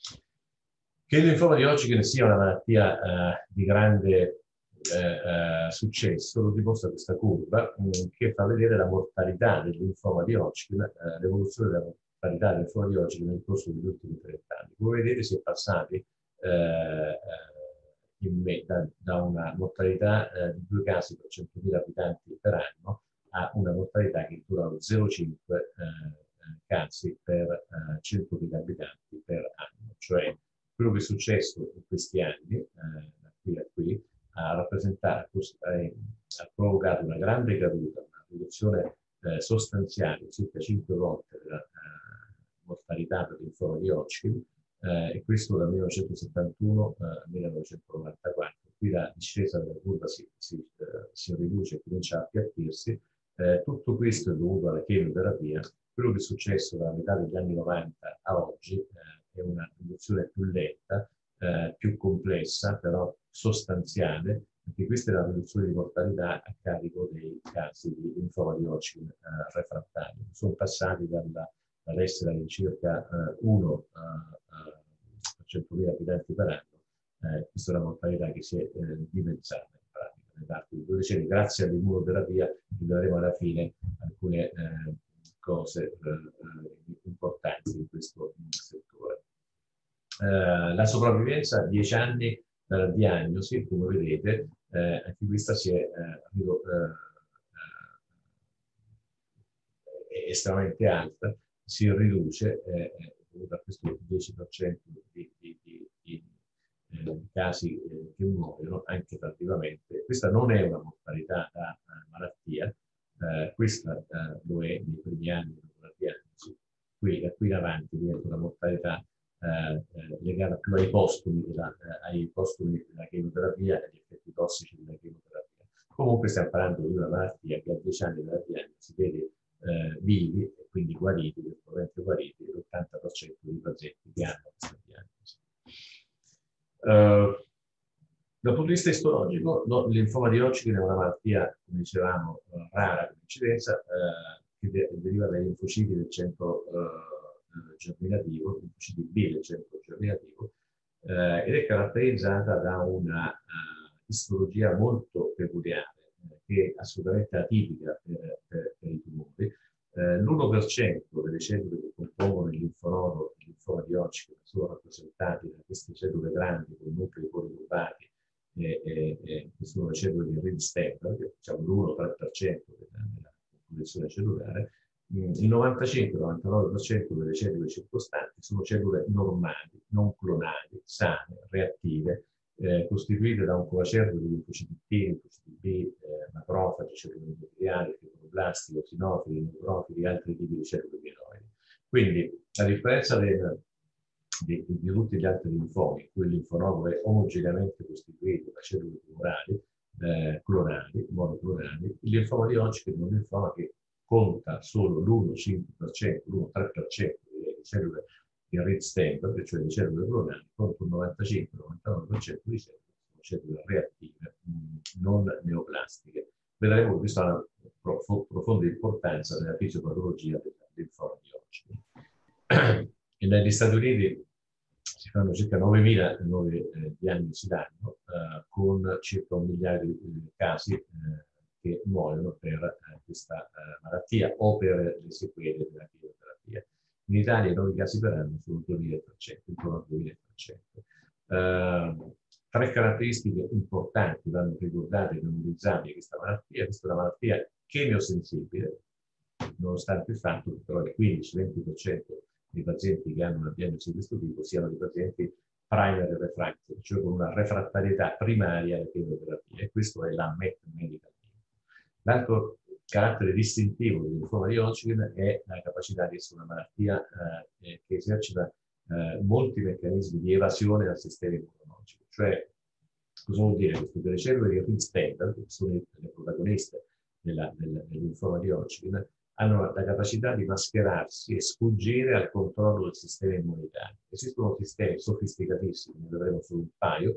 Che il linfoma di Hodgkin sia una malattia uh, di grande Eh, eh, successo lo dimostra questa curva mh, che fa vedere la mortalità del linfoma di Hodgkin, eh, l'evoluzione della mortalità del linfoma di Hodgkin nel corso degli ultimi trenta anni. Come vedete si è passati eh, in me, da, da una mortalità eh, di due casi per centomila abitanti per anno a una mortalità che intorno allo zero virgola cinque eh, casi per eh, centomila abitanti per anno. Cioè quello che è successo in questi anni, eh, da qui a qui, ha rappresentato, ha provocato una grande caduta, una riduzione eh, sostanziale, circa cinque volte della eh, mortalità per linfoma di Hodgkin, eh, e questo dal millenovecentosettantuno eh, al millenovecentonovantaquattro. Qui la discesa della curva si, si, eh, si riduce e comincia a appiattirsi. Eh, tutto questo è dovuto alla chemioterapia. Quello che è successo dalla metà degli anni novanta a oggi eh, è una riduzione più lenta, eh, più complessa, però sostanziale, perché questa è la riduzione di mortalità a carico dei casi di linfoma di Hodgkin eh, refrattario. Sono passati dalla, dall'essere all'incirca eh, uno per centomila abitanti per anno, eh, questa è una mortalità che si è eh, dimezzata in pratica nell'arco di due decenni, grazie all'immunoterapia che vedremo alla fine alcune eh, cose eh, importanti in questo in settore. Eh, la sopravvivenza a dieci anni dalla diagnosi, come vedete, eh, anche questa si è, eh, è estremamente alta, si riduce eh, da questo dieci per cento di, di, di, di eh, casi eh, che muoiono anche tardivamente. Questa non è una mortalità da uh, malattia, uh, questa uh, lo è nei primi anni dopo la diagnosi. Qui, da qui in avanti diventa una mortalità uh, uh, legata più ai postumi, della, uh, ai postumi della chemioterapia e agli effetti tossici della chemioterapia. Comunque stiamo parlando di una malattia che a dieci anni dalla diagnosi vede Uh, vivi e quindi guariti, virtualmente guariti, l'ottanta per cento dei pazienti che hanno questa diagnosi. Uh, dal punto di vista istologico, no, il linfoma di Hodgkin è una malattia, come dicevamo, uh, rara come incidenza, uh, che de deriva dai linfociti del centro uh, germinativo, linfociti B del centro germinativo, uh, ed è caratterizzata da una uh, istologia molto peculiare, che è assolutamente atipica per, per, per i tumori. Eh, l'uno per cento delle cellule che compongono il linfonodo, il linfoma di Hodgkin, sono rappresentati da queste cellule grandi con nuclei policlonati, eh, eh, eh, che sono le cellule di Reed-Steinberg, diciamo l'uno tre per cento della, della popolazione cellulare. Mm, il novantacinque novantanove per cento delle cellule circostanti sono cellule normali, non clonali, sane, reattive, Eh, costituite da un coacervo di linfociti T, linfociti B, eh, macrofagi, cellule endoteliali, fibroblasti, eosinofili, neutrofili e altri tipi di cellule mieloidi. Quindi, a differenza del, di, di tutti gli altri linfomi, in cui il linfonodo è omogeneamente costituito da cellule tumorali, eh, clonali, monoclonali, il linfoma di Hodgkin è un linfoma che conta solo l'uno virgola cinque per cento, l'uno virgola tre per cento di cellule di Reed-Steinberg, cioè di cellule clonali, contro il novantacinque novantanove per cento di cellule, sono cellule reattive, mh, non neoplastiche. Vedremo che questo ha una prof profonda importanza nella fisiopatologia del linfoma di Hodgkin. E negli Stati Uniti si fanno circa novemila nuove eh, diagnosi l'anno, eh, con circa un migliaio di eh, casi eh, che muoiono per eh, questa eh, malattia o per le sequele della chemioterapia. In Italia i nuovi casi per anno sono il duemila per cento, intorno al duemila per cento. Uh, tre caratteristiche importanti vanno ricordate e memorizzate di questa malattia. Questa è una malattia chemiosensibile, nonostante il fatto che però il quindici venti per cento dei pazienti che hanno una diagnosi di questo tipo siano dei pazienti primary refractory, cioè con una refrattarietà primaria alla chemioterapia, e questo è la M E T medical. L'altro carattere distintivo del linfoma di Hodgkin è la capacità di essere una malattia eh, che esercita eh, molti meccanismi di evasione dal sistema immunologico. Cioè, cosa vuol dire questo? Che le cellule di Reed-Steinberg, che sono le protagoniste della, del, del linfoma di Hodgkin, hanno la capacità di mascherarsi e sfuggire al controllo del sistema immunitario. Esistono sistemi sofisticatissimi, ne vedremo solo un paio,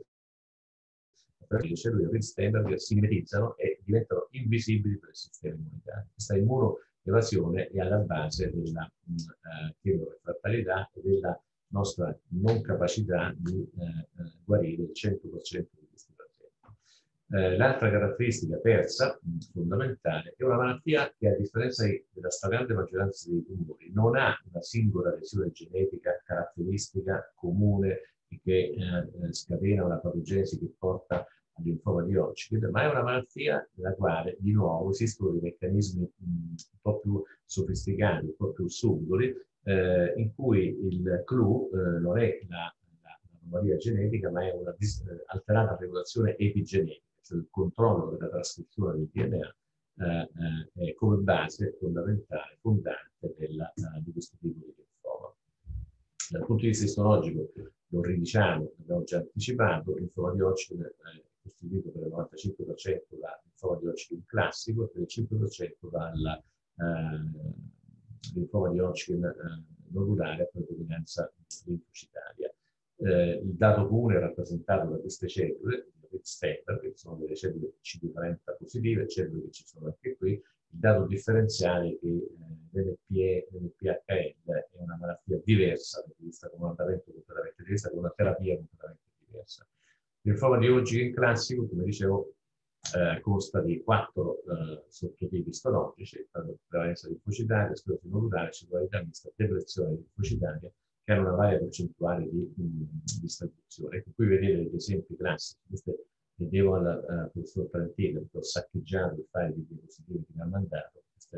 le cellule di Reed-Steinberg si mimetizzano e diventano invisibili per il sistema immunitario. Questa immunoevasione è alla base della uh, chemorefrattarietà e della nostra non capacità di uh, uh, guarire il cento per cento di questi pazienti. Uh, L'altra caratteristica terza, mh, fondamentale, è una malattia che, a differenza della stragrande maggioranza dei tumori, non ha una singola lesione genetica caratteristica comune che eh, scatena una patogenesi che porta al linfoma di Hodgkin, ma è una malattia nella quale, di nuovo, esistono dei meccanismi mh, un po' più sofisticati, un po' più subdoli, eh, in cui il clou eh, non è l'anomalia genetica, ma è una dis alterata regolazione epigenetica, cioè il controllo della trascrizione del D N A eh, eh, è come base fondamentale, fondante della, uh, di questo tipo di linfoma. Dal punto di vista istologico, lo ridiciamo, l'abbiamo già anticipato, il linfoma di Hodgkin è costituito per il novantacinque per cento dal linfoma di Hodgkin classico e per il cinque per cento dal eh, linfoma di Hodgkin eh, nodulare a predominanza linfocitaria. Eh, il dato comune è rappresentato da queste cellule, Reed-Steinberg, che sono delle cellule C D trenta positive, cellule che ci sono anche qui. Il dato differenziale è che eh, l'N P H L è una malattia diversa, perché vista con un andamento completamente diverso, con una terapia completamente diversa. Il linfoma di Hodgkin classico, come dicevo, eh, consta di quattro eh, sottotipi istologici: prevalenza linfocitaria, sclerosi nodulare, circolarità mista, depressione linfocitaria, che hanno una varia percentuale di mh, distribuzione. Ecco, qui vedete degli esempi classici. Queste le devo al uh, professor Trentino, che ho saccheggiato il file di diapositive che mi ha mandato. Queste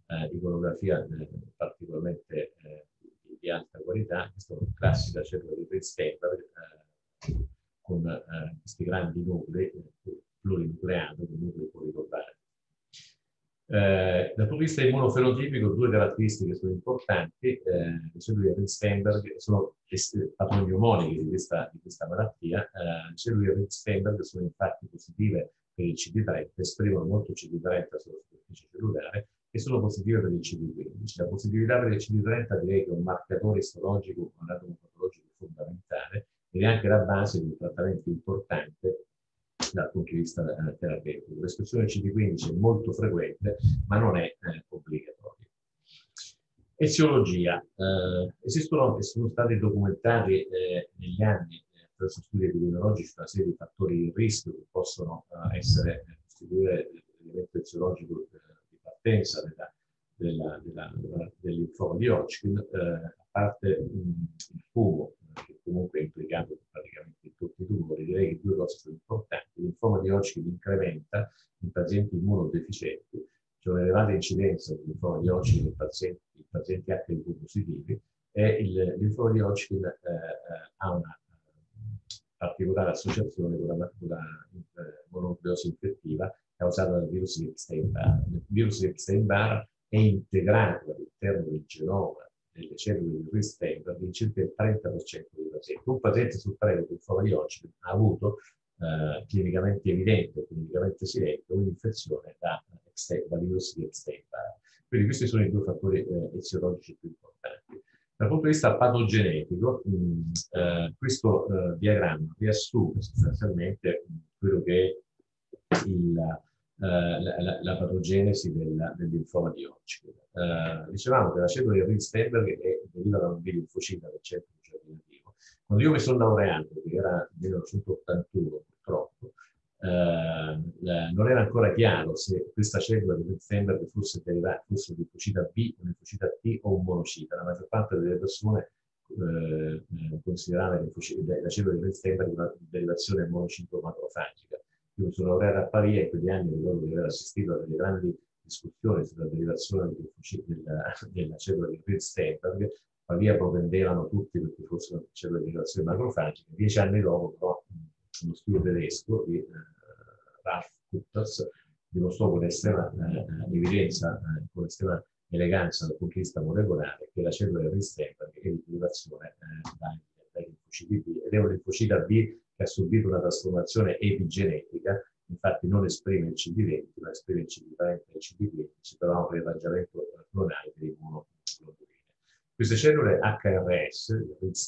eh, iconografia eh, particolarmente eh, di, di alta qualità. Questa è una classica cellula di Fritz Steinberg eh, con eh, questi grandi nuclei eh, plurinucleati, con nuclei polinucleari. Eh, dal punto di vista immunofenotipico, due caratteristiche sono importanti. Eh, le cellule di Steinberg sono patognomoniche di questa, di questa malattia. Eh, le cellule di Steinberg sono infatti positive per il C D trenta, esprimono molto C D trenta sulla superficie cellulare e sono positive per il C D quindici. La positività per il C D trenta direi che è un marcatore istologico, un anatomopatologico fondamentale ed è anche la base di un trattamento importante dal punto di vista eh, terapeutico. L'espressione C D quindici è molto frequente, ma non è eh, obbligatoria. Eziologia. Eh, esistono e sono stati documentati eh, negli anni eh, attraverso studi epidemiologici una serie di fattori di rischio che possono eh, essere eh, costituire l'elemento eziologico eh, di partenza della, della, della, della, del linfoma di Hodgkin, eh, a parte mh, il fumo, che comunque è implicato praticamente in tutti i tumori. Direi che due cose sono importanti. Il linfoma di Hodgkin incrementa in pazienti immunodeficienti, c'è un'elevata incidenza di linfoma di Hodgkin in pazienti, in pazienti H I V positivi, e il linfoma di Hodgkin eh, eh, ha una particolare associazione con la, con la eh, mononucleosi infettiva causata dal virus di Epstein-Barr. Il virus di Epstein-Barr è integrato all'interno del genoma delle cellule di Fritz Steinberg in circa il trenta per cento dei pazienti. Un paziente su tre con linfoma di Hodgkin ha avuto eh, clinicamente evidente, clinicamente silente, un'infezione da, da virus di Epstein-Barr. Quindi questi sono i due fattori eh, eziologici più importanti. Dal punto di vista patogenetico, mh, eh, questo eh, diagramma riassume sostanzialmente quello che è il, eh, la, la, la patogenesi del, del linfoma di Hodgkin. Eh, dicevamo che la cellula di Fritz Steinberg deriva da un B-linfocita del centro germinativo. Quando io mi sono laureato, che era nel millenovecentottantuno purtroppo, eh, non era ancora chiaro se questa cellula di Fritz Steinberg fosse derivata, fosse un linfocita B, un linfocita T o un monocita. La maggior parte delle persone eh, considerava la cellula di Fritz Steinberg una derivazione monocito-macrofagica. Io mi sono laureato a Pavia e in quegli anni ricordo di aver assistito a delle grandi discussioni sulla derivazione della, della cellula di Fritz Steinberg. Pavia propendevano tutti perché fosse una cellula di derivazione macrofagica. Dieci anni dopo, però, uno studio tedesco di uh, Ralf Kutters dimostrò con estrema uh, evidenza, uh, con estrema eleganza dal punto di vista molecolare, che la cellula di Fritz Steinberg è di derivazione uh, dai, dai linfociti B, ed è un linfocita B che ha subito una trasformazione epigenetica. Infatti non esprime il C D venti, ma esprime il C D trenta e il C D quindici, però ha un riarrangiamento clonale per immunoglobuline. Queste cellule H R S,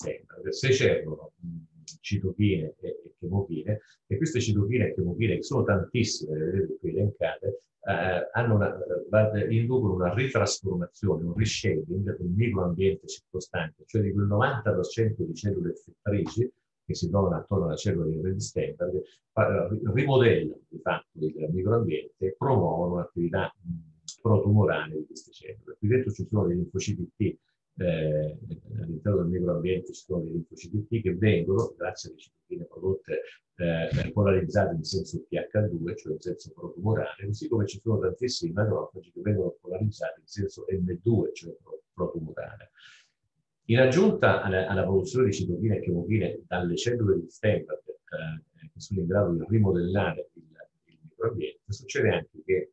se cercano citokine e chemokine, e queste citokine e chemokine, che sono tantissime, le vedete qui elencate, eh, hanno una, inducono una ritrasformazione, un reshaping del microambiente circostante, cioè di quel novanta per cento di cellule effettrici che si trovano attorno alla cellula di Fritz Steinberg, rimodellano di fatto il microambiente e promuovono un'attività protumorale di queste cellule. Qui dentro ci sono dei linfociti T, eh, all'interno del microambiente ci sono dei linfociti T che vengono, grazie alle citokine prodotte, eh, polarizzate in senso T H due, cioè in senso protumorale, così come ci sono tantissimi macrofagi che vengono polarizzati in senso M due, cioè protumorale. In aggiunta alla, alla produzione di citokine e chemokine dalle cellule di Steinberg, eh, che sono in grado di rimodellare il, il microambiente, succede anche che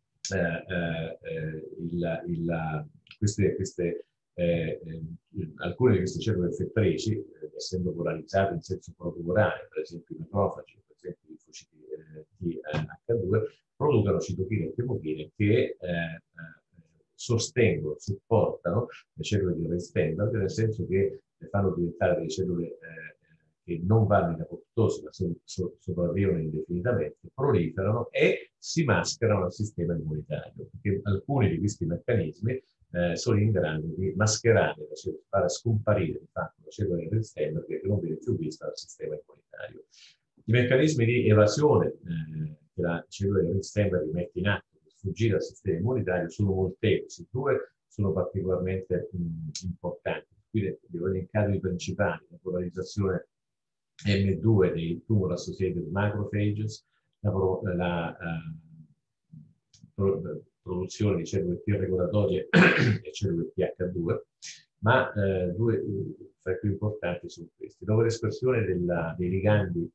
eh, eh, il, il, queste, queste, eh, eh, alcune di queste cellule effettrici, eh, essendo polarizzate in senso protumorale, per esempio i macrofagi, per esempio i linfociti eh, T H due, producono citokine e chemokine che eh, sostengono, supportano le cellule di Fritz Steinberg, nel senso che le fanno diventare delle cellule eh, che non vanno in apoptosi, ma so, so, sopravvivono indefinitamente, proliferano e si mascherano al sistema immunitario, perché alcuni di questi meccanismi eh, sono in grado di mascherare, la cellula, fare scomparire di fatto la cellula di Fritz Steinberg che non viene più vista dal sistema immunitario. I meccanismi di evasione eh, che la cellula di Fritz Steinberg mette in atto fuggire dal sistema immunitario sono molteplici, due sono particolarmente mh, importanti. Qui vi ho elencato i principali: la polarizzazione M due dei tumor associated macrophages, la, la uh, produzione di cellule T regolatorie e cellule T H due, ma eh, due fra i più importanti sono questi. Dopo l'espressione dei ligandi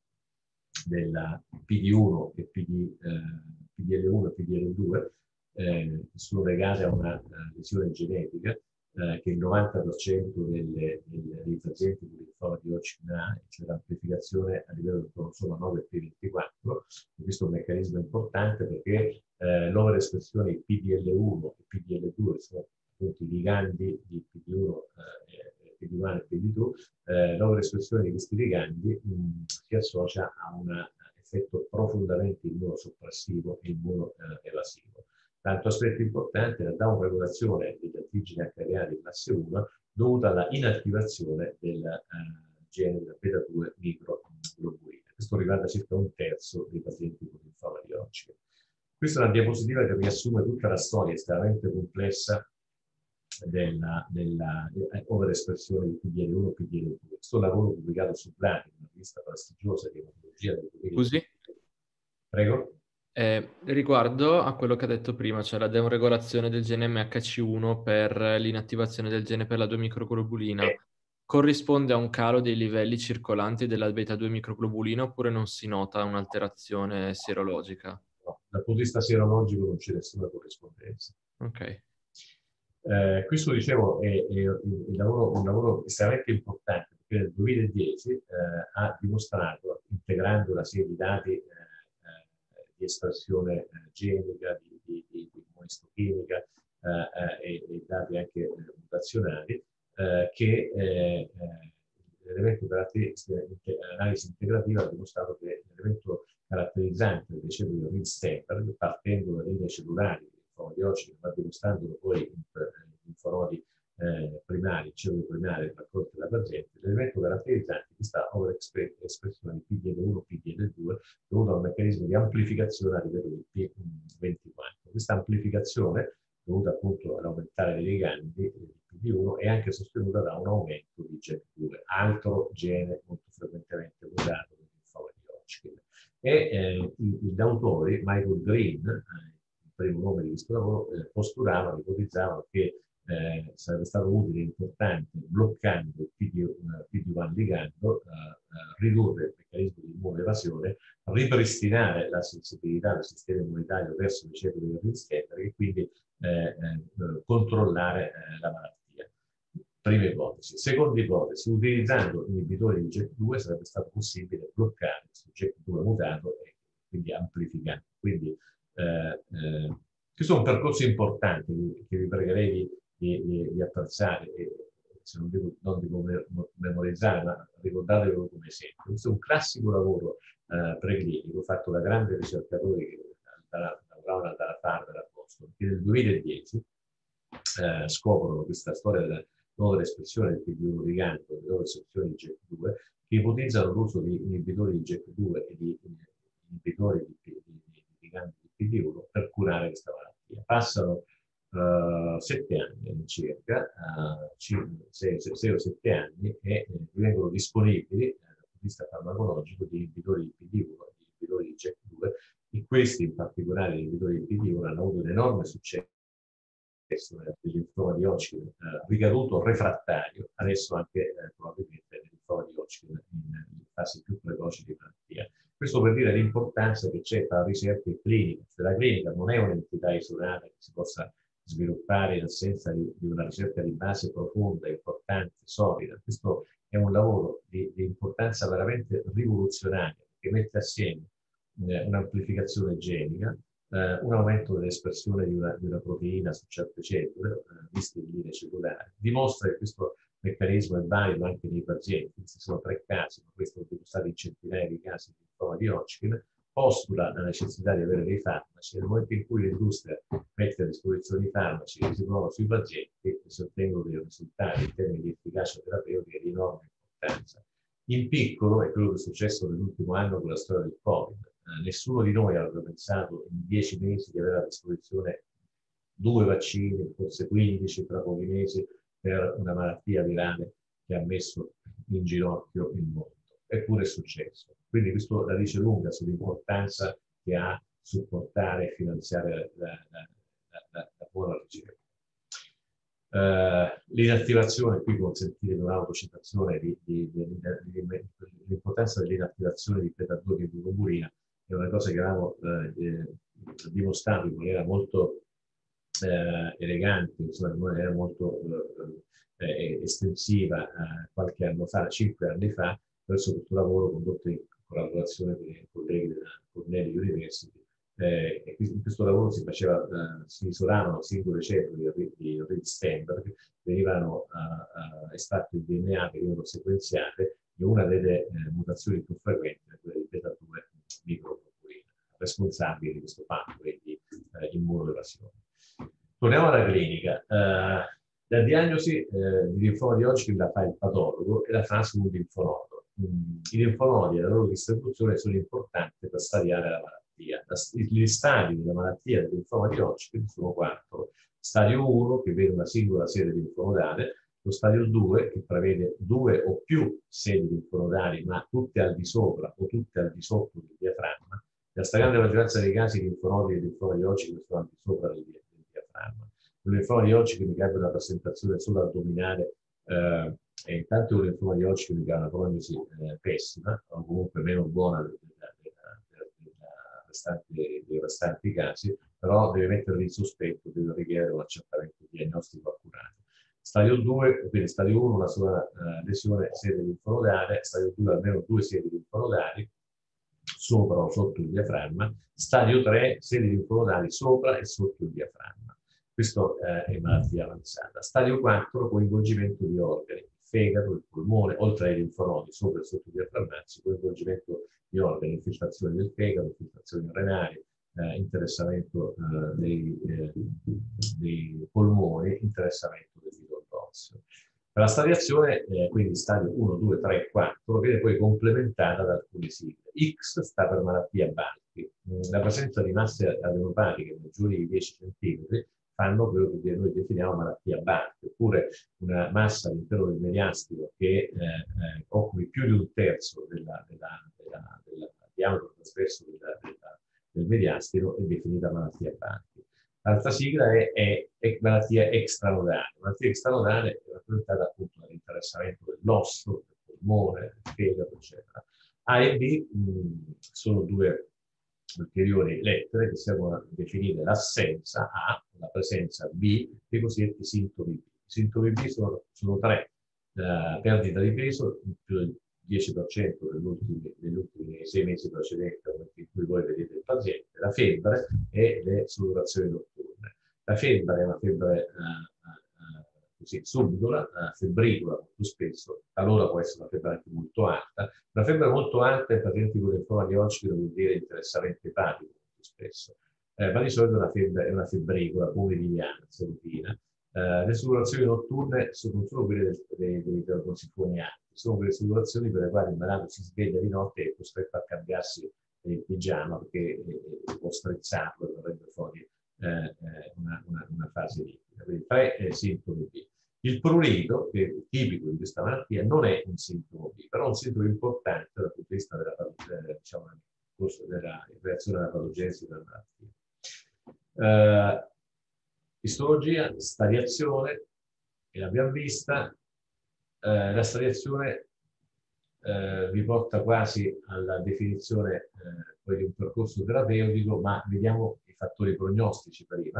della P D uno e P D, eh, P D L uno e P D L due, eh, sono legate a una uh, lesione genetica, eh, che il novanta per cento delle, delle, dei pazienti con linfoma di Hodgkin ha, cioè l'amplificazione a livello del cromosoma nove P ventiquattro. Questo è un meccanismo importante perché eh, l'overespressione di P D L uno e P D L due sono appunto i ligandi di P D uno, eh, P D uno e P D due. Eh, l'overespressione di questi ligandi mh, si associa a un effetto profondamente immunosoppressivo e immunoevasivo. L'altro aspetto importante è la downregolazione degli antigeni acca erre A di classe uno dovuta alla inattivazione del uh, gene della beta due microglobulina. Questo riguarda circa un terzo dei pazienti con linfoma di Hodgkin. Questa è una diapositiva che riassume tutta la storia estremamente complessa della, della, della overespressione di P D L uno e P D L due. Questo lavoro pubblicato su Blani, una rivista prestigiosa di ematologia del duemiladiciotto. Scusi? Prego? Eh, riguardo a quello che ha detto prima, cioè la deregolazione del gene M H C uno per l'inattivazione del gene per la due microglobulina, corrisponde a un calo dei livelli circolanti della beta due microglobulina oppure non si nota un'alterazione sierologica? No, dal punto di vista sierologico non c'è nessuna corrispondenza. Ok. Eh, questo, dicevo, è, è un, lavoro, un lavoro estremamente importante perché nel duemiladieci eh, ha dimostrato, integrando una serie di dati eh, di espressione eh, genica, di, di, di, di immunistochimica eh, eh, e, e dati anche eh, mutazionali, eh, che eh, l'elemento caratteristico dell'analisi integrativa ha dimostrato che l'elemento caratterizzante delle cellule Rinstetter, partendo dalle linee cellulari del linfoma di Hodgkin, ma dimostrandolo poi in linfonodi eh, primari, cellule primarie raccolte da pazienti, l'elemento caratterizzante di questa overespressione di P D L uno e P D L due dovuto a un meccanismo di amplificazione a livello di P ventiquattro. Questa amplificazione, dovuta appunto all'aumentare dei ligandi di P D uno, è anche sostenuta da un aumento di J A K due, altro gene molto frequentemente mutato nel linfoma di Hodgkin. E eh, gli autori, Michael Green, eh, il primo nome di questo lavoro, eh, postulavano, ipotizzavano che Eh, sarebbe stato utile e importante, bloccando il P D uno ligando, eh, eh, ridurre il meccanismo di immunoevasione, ripristinare la sensibilità del sistema immunitario verso le cellule di Rinstetter e quindi eh, eh, controllare eh, la malattia. Prima ipotesi. Seconda ipotesi, utilizzando inibitori di J A K due sarebbe stato possibile bloccare questo J A K due mutato e quindi amplificare. Quindi eh, eh, questo è un percorso importante che vi pregherei di Di, di, di apprezzare, e se non dico non di memorizzare, ma ricordatelo come esempio. Questo è un classico lavoro eh, preclinico fatto da grandi ricercatori che lavoravano dalla Harvard a Boston, che nel duemiladieci eh, scoprono questa storia della nuova espressione del P D uno ligando, delle nuove espressioni di J A K due, che ipotizzano l'uso di inibitori di J A K due e di inibitori di, di, di, di ligandi di P D uno per curare questa malattia. Passano Uh, sette anni circa, uh, sei o sette anni, e eh, vengono disponibili eh, dal punto di vista farmacologico di inibitori di P D uno, di inibitori di J A K due, e questi in particolare gli inibitori di P D uno hanno avuto un enorme successo nel linfoma di Hodgkin eh, ricaduto refrattario, adesso anche eh, probabilmente nel linfoma di Hodgkin in, in fasi più precoci di malattia. Questo per dire l'importanza che c'è tra ricerca e clinica. Cioè, la clinica non è un'entità isolata che si possa sviluppare in assenza di, di una ricerca di base profonda, importante, solida. Questo è un lavoro di, di importanza veramente rivoluzionaria, che mette assieme eh, un'amplificazione genica, eh, un aumento dell'espressione di una, di una proteina su certe cellule, eh, viste in linee cellulari, dimostra che questo meccanismo è valido anche nei pazienti. Ci sono tre casi, ma questo è dimostrato in centinaia di casi di linfoma di Hodgkin, postula la necessità di avere dei farmaci. Nel momento in cui l'industria mette a disposizione i farmaci che si provano sui pazienti, si ottengono dei risultati in termini di efficacia terapeutica di enorme importanza. In piccolo è quello che è successo nell'ultimo anno con la storia del Covid. Eh, nessuno di noi avrebbe pensato in dieci mesi di avere a disposizione due vaccini, forse quindici tra pochi mesi, per una malattia virale che ha messo in ginocchio il mondo. Eppure è successo. Quindi questo la dice lunga sull'importanza che ha supportare e finanziare la, la, la, la buona ricerca. Uh, l'inattivazione, qui consentite un'autocitazione di, di, di, di, di, l'importanza dell'inattivazione di beta due chemicoglobulina è una cosa che avevamo eh, dimostrato in maniera molto eh, elegante, insomma, in maniera molto eh, eh, estensiva eh, qualche anno fa, cinque anni fa, attraverso questo lavoro condotto in collaborazione con i colleghi della Cornell University. Eh, e in questo lavoro si faceva, eh, si misuravano singole cellule di, di Reed Steinberg, venivano uh, uh, estratti il D N A, venivano sequenziate e una delle eh, mutazioni più frequenti è quella di beta due microglobulina, responsabile di questo pathway di eh, immunoevasione. Torniamo alla clinica. Uh, la diagnosi eh, di linfoma di Hodgkin la fa il patologo e la fa su un linfonodo. Mm, I linfonodi e la loro distribuzione sono importanti per stadiare la malattia. Gli stadi della malattia del linfoma di Hodgkin sono quattro. Stadio uno, che vede una singola sede linfonodale, lo stadio due, che prevede due o più sedi linfonodali, ma tutte al di sopra o tutte al di sotto del diaframma. La stragrande maggioranza dei casi i linfonodi del linfoma di Hodgkin sono al di sopra del, del diaframma. Il linfoma di Hodgkin che ha una rappresentazione solo addominale, eh, e intanto un linfoma di Hodgkin che ha una prognosi eh, pessima, o comunque meno buona del, Restanti, dei restanti casi, però deve mettere in sospetto, deve richiedere un accertamento diagnostico accurato. Stadio due, quindi stadio uno, una sola uh, lesione sede linfonodale, stadio due almeno due sedi linfonodali, sopra o sotto il diaframma, stadio tre, sedi linfonodali sopra e sotto il diaframma. Questo uh, è malattia avanzata. Stadio quattro, coinvolgimento di organi, il fegato, il polmone, oltre ai linfonodi, sopra e sotto il diaframma, coinvolgimento di organi, infiltrazione del fegato, infiltrazioni renali, eh, interessamento eh, dei, eh, dei polmoni, interessamento del midollo osseo. La stadiazione, eh, quindi stadio uno, due, tre, quattro, viene poi complementata da alcune sigle. X sta per malattia Balchi. La presenza di masse adenopatiche maggiori di dieci centimetri fanno quello che noi definiamo malattia Balchi, oppure una massa all'interno del mediastino che eh, eh, occupi più di un terzo della, della, della, della diametro trasverso della, della, del mediastino è definita malattia Balchi. L'altra sigla è, è, è malattia extranodale. La malattia extranodale è rappresentata appunto dall'interessamento dell'osso, del polmone, del fegato, eccetera. A e B mh, sono due ulteriori lettere che servono a definire l'assenza A, la presenza B, dei cosiddetti sintomi B. I sintomi B sono, sono tre: uh, perdita di peso, più del dieci per cento negli ultimi sei mesi precedenti al momento in cui voi vedete il paziente, la febbre e le sudorazioni notturne. La febbre è una febbre uh, uh, così subdola, uh, febbricola molto spesso, talora può essere una febbre anche molto alta. Una febbre molto alta in pazienti con linfoma di Hodgkin vuol dire interessamento epatico molto spesso, eh, ma di solito una febbre, è una febbricola pomeridiana, salutina. Uh, le sudorazioni notturne sono solo quelle dei, dei, dei tosifoni alti, sono quelle sudorazioni per le quali il malato si sveglia di notte e è costretto a cambiarsi il pigiama perché è un po' strezzato e vorrebbe fuori eh, una, una, una fase liquida. Quindi tre eh, sintomi B. Il prurito, che è tipico di questa malattia, non è un sintomo B, però è un sintomo importante dal punto di vista della, eh, diciamo, della reazione alla patogenesi della malattia. Uh, Istologia, stadiazione, e l'abbiamo vista. Eh, la stadiazione eh, vi porta quasi alla definizione eh, poi di un percorso terapeutico, ma vediamo i fattori prognostici prima.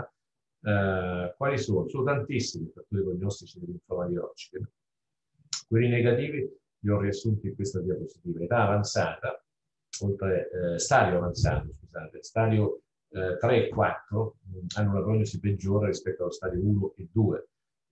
Eh, quali sono? Sono tantissimi i fattori prognostici del linfoma di Hodgkin. Quelli negativi li ho riassunti in questa diapositiva. Età avanzata, oltre, eh, stadio avanzato, scusate, stadio Eh, tre e quattro mh, hanno una prognosi peggiore rispetto allo stadio uno e due.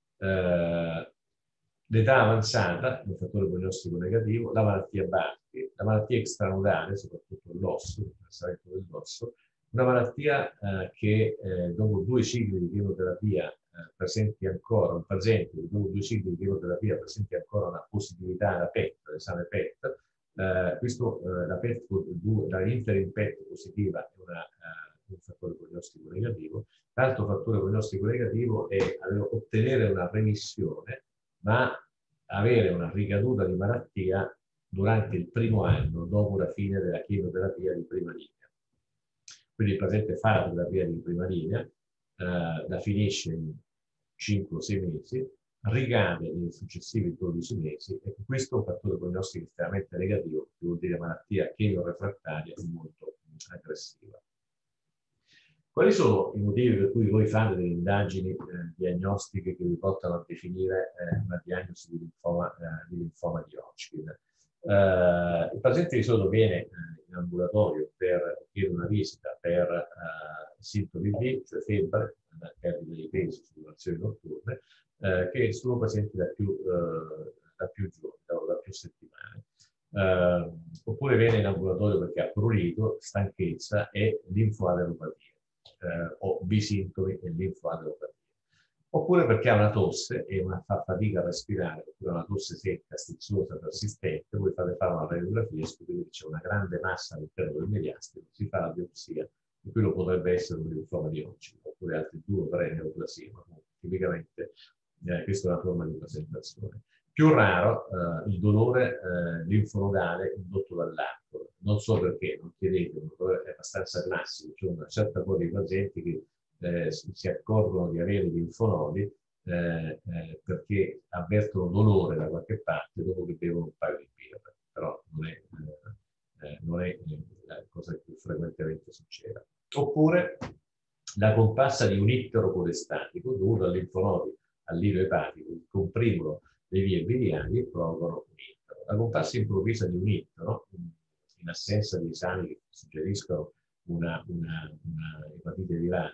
Eh, l'età avanzata è un fattore prognostico negativo, la malattia Balchi, la malattia extranodale, soprattutto l'osso, l'interessamento dell'osso, una malattia eh, che eh, dopo due cicli di chemioterapia eh, presenti ancora, un paziente che dopo due cicli di chemioterapia presenti ancora una positività alla P E T, l'esame P E T, eh, questo, eh, la P E T, la interim P E T positiva è una eh, un fattore prognostico negativo. L'altro fattore prognostico negativo è ottenere una remissione, ma avere una ricaduta di malattia durante il primo anno dopo la fine della chemioterapia di prima linea. Quindi il paziente fa la terapia di prima linea, eh, la finisce in cinque o sei mesi, ricade nei successivi dodici mesi, e questo è un fattore prognostico estremamente negativo, che vuol dire malattia chemorefrattaria e molto aggressiva. Quali sono i motivi per cui voi fate delle indagini eh, diagnostiche che vi portano a definire eh, una diagnosi di linfoma, eh, di, linfoma di Hodgkin? Eh, il paziente di solito viene eh, in ambulatorio per chiedere una visita per eh, sintomi B, cioè febbre, perdita di peso, sudorazioni notturne, eh, che sono presenti da più, eh, da più giorni, da, da più settimane. Eh, oppure viene in ambulatorio perché ha prurito, stanchezza e linfoaderopatia. Eh, o bisintomi e linfoaderopatia, oppure perché ha una tosse e una, fa fatica a respirare, oppure una tosse secca, stizzosa, persistente, voi fate fare una radiografia e scoprite che c'è una grande massa all'interno del mediastino, si fa la biopsia e quello potrebbe essere un linfoma di Hodgkin, oppure altri due o tre neoplasie, ma tipicamente eh, questa è una forma di presentazione. Più raro eh, il dolore eh, linfonodale indotto dall'alcol. Non so perché, non chiedete, un dolore è abbastanza classico, c'è una certa quota di pazienti che eh, si accorgono di avere linfonodi eh, eh, perché avvertono dolore da qualche parte dopo che bevono un paio di birre, però non è, eh, eh, non è eh, la cosa che più frequentemente succede. Oppure la comparsa di un ittero colestatico dovuto a linfonodi al lido epatico che comprimono le vie biliari e provocano un ittero. La comparsa improvvisa di un ittero, in assenza di esami che suggeriscono una, una, una epatite virale,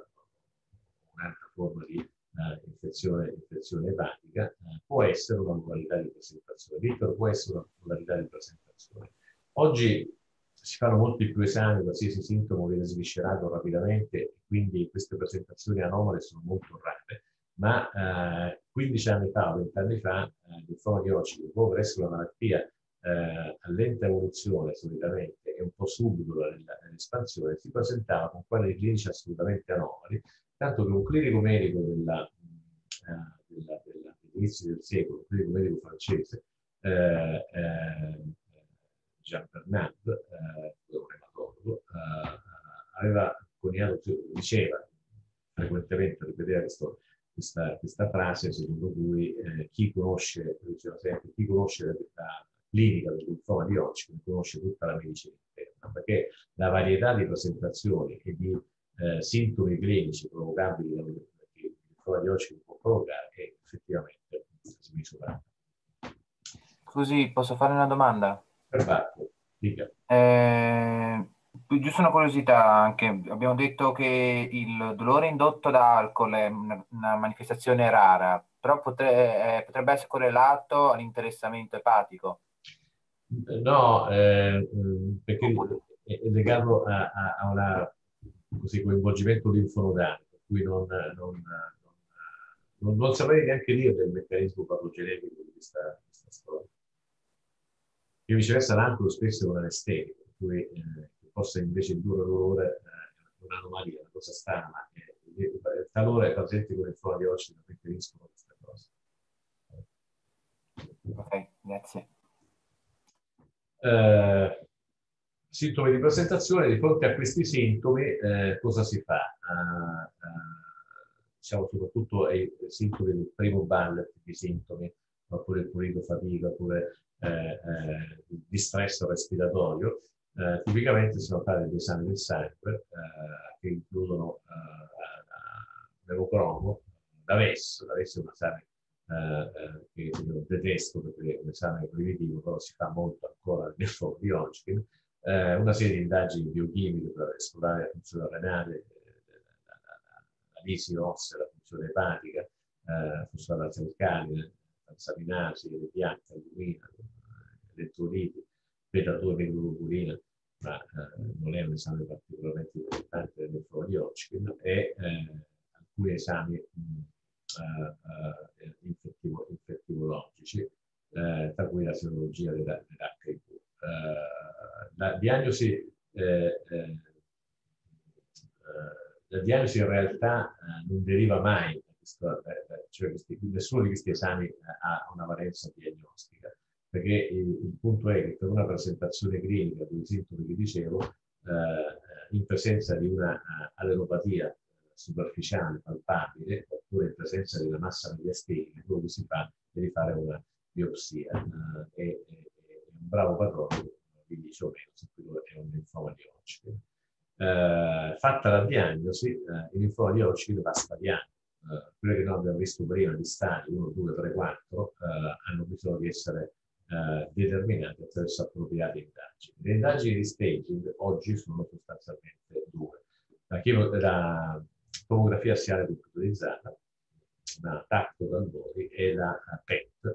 un'altra forma di uh, infezione, infezione epatica, uh, può essere una modalità di presentazione. L'ittero può essere una modalità di presentazione. Oggi si fanno molti più esami, qualsiasi sintomo viene sviscerato rapidamente, quindi queste presentazioni anomale sono molto rare. Ma eh, quindici anni fa o venti anni fa eh, il linfoma di Hodgkin, dopo essere una malattia eh, a lenta evoluzione solitamente e un po' subito nell'espansione, si presentava con quadri clinici assolutamente anomali, tanto che un clinico medico della, eh, della, della, dell'inizio del secolo, un clinico medico francese, eh, eh, Jean Bernard, eh, un reumatologo, eh, aveva coniato, diceva frequentemente, ripeteva questo Questa, questa frase secondo cui eh, chi conosce, diceva sempre, chi conosce la, la clinica del linfoma di Hodgkin conosce tutta la medicina interna, perché la varietà di presentazioni e di eh, sintomi clinici provocabili da che il linfoma di Hodgkin può provocare è effettivamente smisurata. Scusi, posso fare una domanda? Perfetto, dica. Eh... Giusto una curiosità anche, abbiamo detto che il dolore indotto da alcol è una, una manifestazione rara, però potre, eh, potrebbe essere correlato all'interessamento epatico. No, eh, perché è, è legato a, a, a una così, coinvolgimento linfonodale, per cui non, non, non, non saprei neanche dire del meccanismo patogenetico di questa, questa storia. E viceversa l'alcol spesso è un anestetico, per cui eh, possa invece indurre dolore eh, un'anomalia, una cosa strana, ma eh, talora i pazienti con il linfoma di Hodgkin non riferiscono questa cosa. Ok, grazie. Eh, sintomi di presentazione, di fronte a questi sintomi eh, cosa si fa? Uh, uh, diciamo soprattutto ai sintomi del primo bullet di sintomi, oppure il prurito fatica, oppure eh, eh, di stress respiratorio. Eh, tipicamente si fanno fare degli esami del sangue eh, che includono eh, l'emocromo, la V E S. La V E S è un esame eh, eh, che io detesto perché è un esame primitivo, però si fa molto ancora nel linfoma di Hodgkin. Eh, una serie di indagini biochimiche per esplorare la funzione renale, l'analisi ossea, la funzione epatica, eh, la funzione alcaline, transaminasi, L P H, albumina, elettroliti, beta due microglobulina, ma eh, non è un esame particolarmente importante del linfoma di Hodgkin, e eh, alcuni esami mh, uh, uh, infettivo, infettivologici, eh, tra cui la serologia dell'H I V. Uh, la diagnosi eh, eh, la diagnosi in realtà uh, non deriva mai da questo, eh, cioè questi, nessuno di questi esami eh, ha una valenza diagnostica, perché il, il punto è che per una presentazione clinica dei sintomi che dicevo, eh, in presenza di una uh, aderopatia superficiale, palpabile, oppure in presenza della massa mediastica, quello che si fa è di fare una biopsia. Eh, e, e, un bravo patologo vi dice o meno se quello è un linfoma di Hodgkin. Eh, fatta la diagnosi, eh, il linfoma di Hodgkin va stadiato. Eh, quelle che noi abbiamo visto prima di stadi uno, due, tre, quattro eh, hanno bisogno di essere eh, determinate attraverso appropriate indagini. Le indagini di staging oggi sono sostanzialmente due. La, la tomografia assiale computerizzata, la T A C total body e la P E T.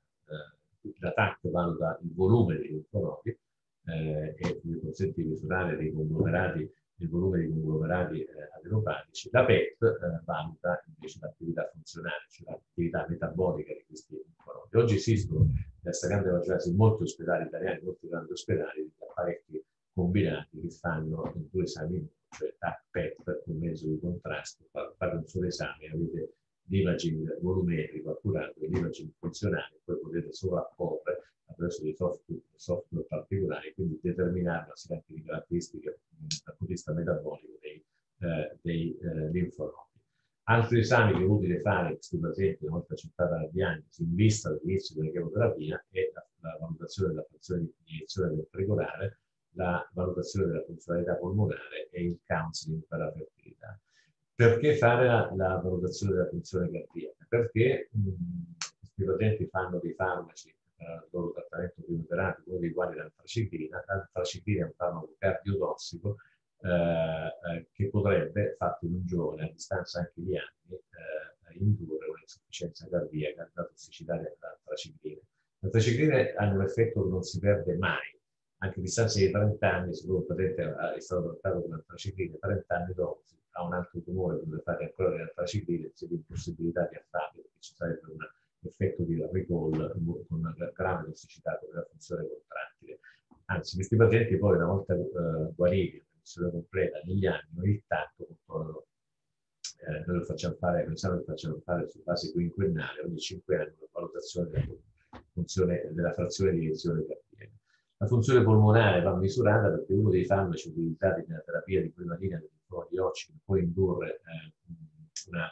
Eh, la T A C valuta il volume dei linfonodi eh, e gli consente di misurare dei conglomerati, il volume dei conglomerati eh, adenopatici. La P E T eh, valuta invece l'attività funzionale, cioè l'attività metabolica di questi linfonodi. Oggi esistono nella stragrande maggioranza in molti ospedali italiani, in molti grandi ospedali, degli apparecchi combinati che fanno due esami, cioè T A C P E T con mezzo di contrasto. Fate un solo esame, avete l'imaging volumetrico accurato e l'imaging funzionale, poi potete solo apporre attraverso dei software, software particolari, quindi determinare una serie di caratteristiche dal punto di vista metabolico dei, eh, dei eh, linfonodi. Altri esami che è utile fare in questi pazienti una volta accettata la diagnosi in vista dell'inizio della chemoterapia è la, la valutazione della funzione di iniezione ventricolare, la valutazione della funzionalità polmonare e il counseling per la fertilità. Perché fare la, la valutazione della funzione cardiaca? Perché mh, questi pazienti fanno dei farmaci per il loro trattamento chemioterapico, uno dei quali è l'antraciclina. L'antraciclina è un farmaco cardiotossico eh, eh, che potrebbe, fatto in un giovane a distanza anche di anni, eh, indurre un'insufficienza cardiaca da tossicità dell'antraciclina. Le antracicline hanno un effetto che non si perde mai. Anche a distanza di trenta anni, se un paziente è stato trattato con l'antraciclina, trenta anni dopo ha un altro tumore, dove fare ancora le antracicline, c'è l'impossibilità di affarlo, perché ci sarebbe un effetto di recall con una grave tossicità con la funzione contrattile. Anzi, questi pazienti poi, una volta eh, guariti, la remissione completa negli anni, ogni tanto controllano. Eh, noi lo facciamo fare, pensiamo che facciamo fare su base quinquennale, ogni cinque anni una valutazione della funzione della frazione di iniezione cardiaca. La funzione polmonare va misurata perché uno dei farmaci utilizzati nella terapia di prima linea del linfoma di Hodgkin può indurre eh, una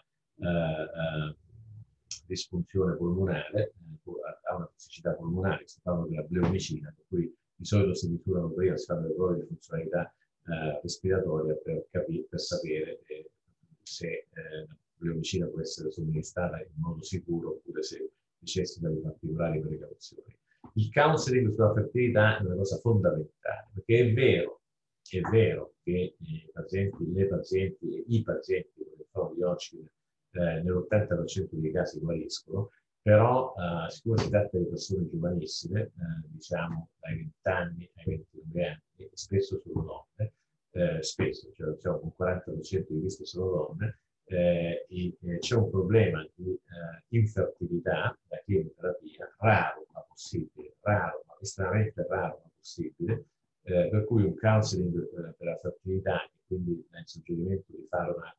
uh, uh, disfunzione polmonare, eh, ha una tossicità polmonare, si parla della bleomicina, per cui di solito si misurano prima, si fanno le prove di funzionalità uh, respiratoria per, capire, per sapere eh, se eh, la bleomicina può essere somministrata in modo sicuro oppure se necessita di particolari precauzioni. Il counseling sulla fertilità è una cosa fondamentale, perché è vero, è vero che i pazienti, le pazienti, i pazienti con il linfoma di Hodgkin eh, nell'ottanta per cento dei casi guariscono, però eh, siccome si tratta di persone giovanissime, eh, diciamo dai venti anni ai ventinove anni, spesso sono donne, eh, spesso, cioè diciamo un quaranta per cento di queste sono donne, eh, eh, c'è un problema di eh, infertilità da chemioterapia, raro ma possibile, raro ma estremamente raro ma possibile, eh, per cui un counseling eh, per la fertilità e quindi il suggerimento di fare una,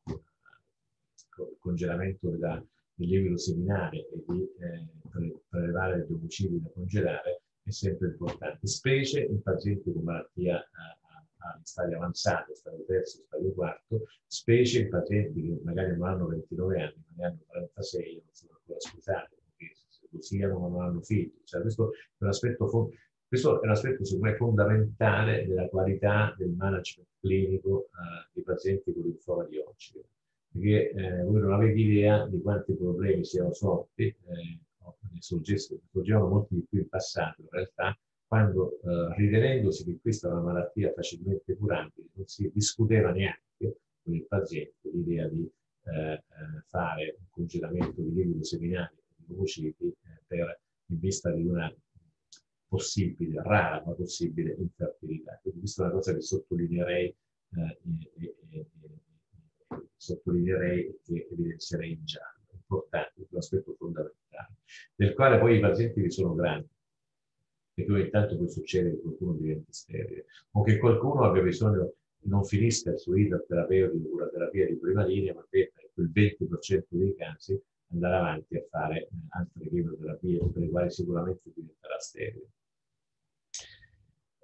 un congelamento della, del lievito seminale e di eh, prelevare gli ovocidi da congelare è sempre importante, specie in pazienti con malattia eh, in stadio avanzato, stadio terzo, stadio quarto, specie in pazienti che magari non hanno ventinove anni, ma ne hanno trentasei e non sono ancora sposati, perché se lo siano ma non hanno figli. Cioè, questo è un aspetto, questo è un aspetto secondo me fondamentale della qualità del management clinico eh, dei pazienti con linfoma di Hodgkin, perché eh, voi non avete idea di quanti problemi siano sorti, eh, ne sorgevano molti di più in passato in realtà, quando eh, ritenendosi che questa è una malattia facilmente curabile, non si discuteva neanche con il paziente l'idea di eh, fare un congelamento di lievito seminale di ovociti eh, per, in vista di una possibile, rara ma possibile infertilità. Quindi questa è una cosa che sottolineerei, eh, e, e, e, sottolineerei e che evidenzierei in giallo. Importante, un aspetto fondamentale, del quale poi i pazienti vi sono grandi. Perché ogni tanto può succedere che qualcuno diventi sterile o che qualcuno abbia bisogno, non finisca il suo iter terapeutico con la terapia di prima linea, ma debba in quel venti per cento dei casi andare avanti a fare eh, altre chemioterapie per le quali sicuramente diventerà sterile.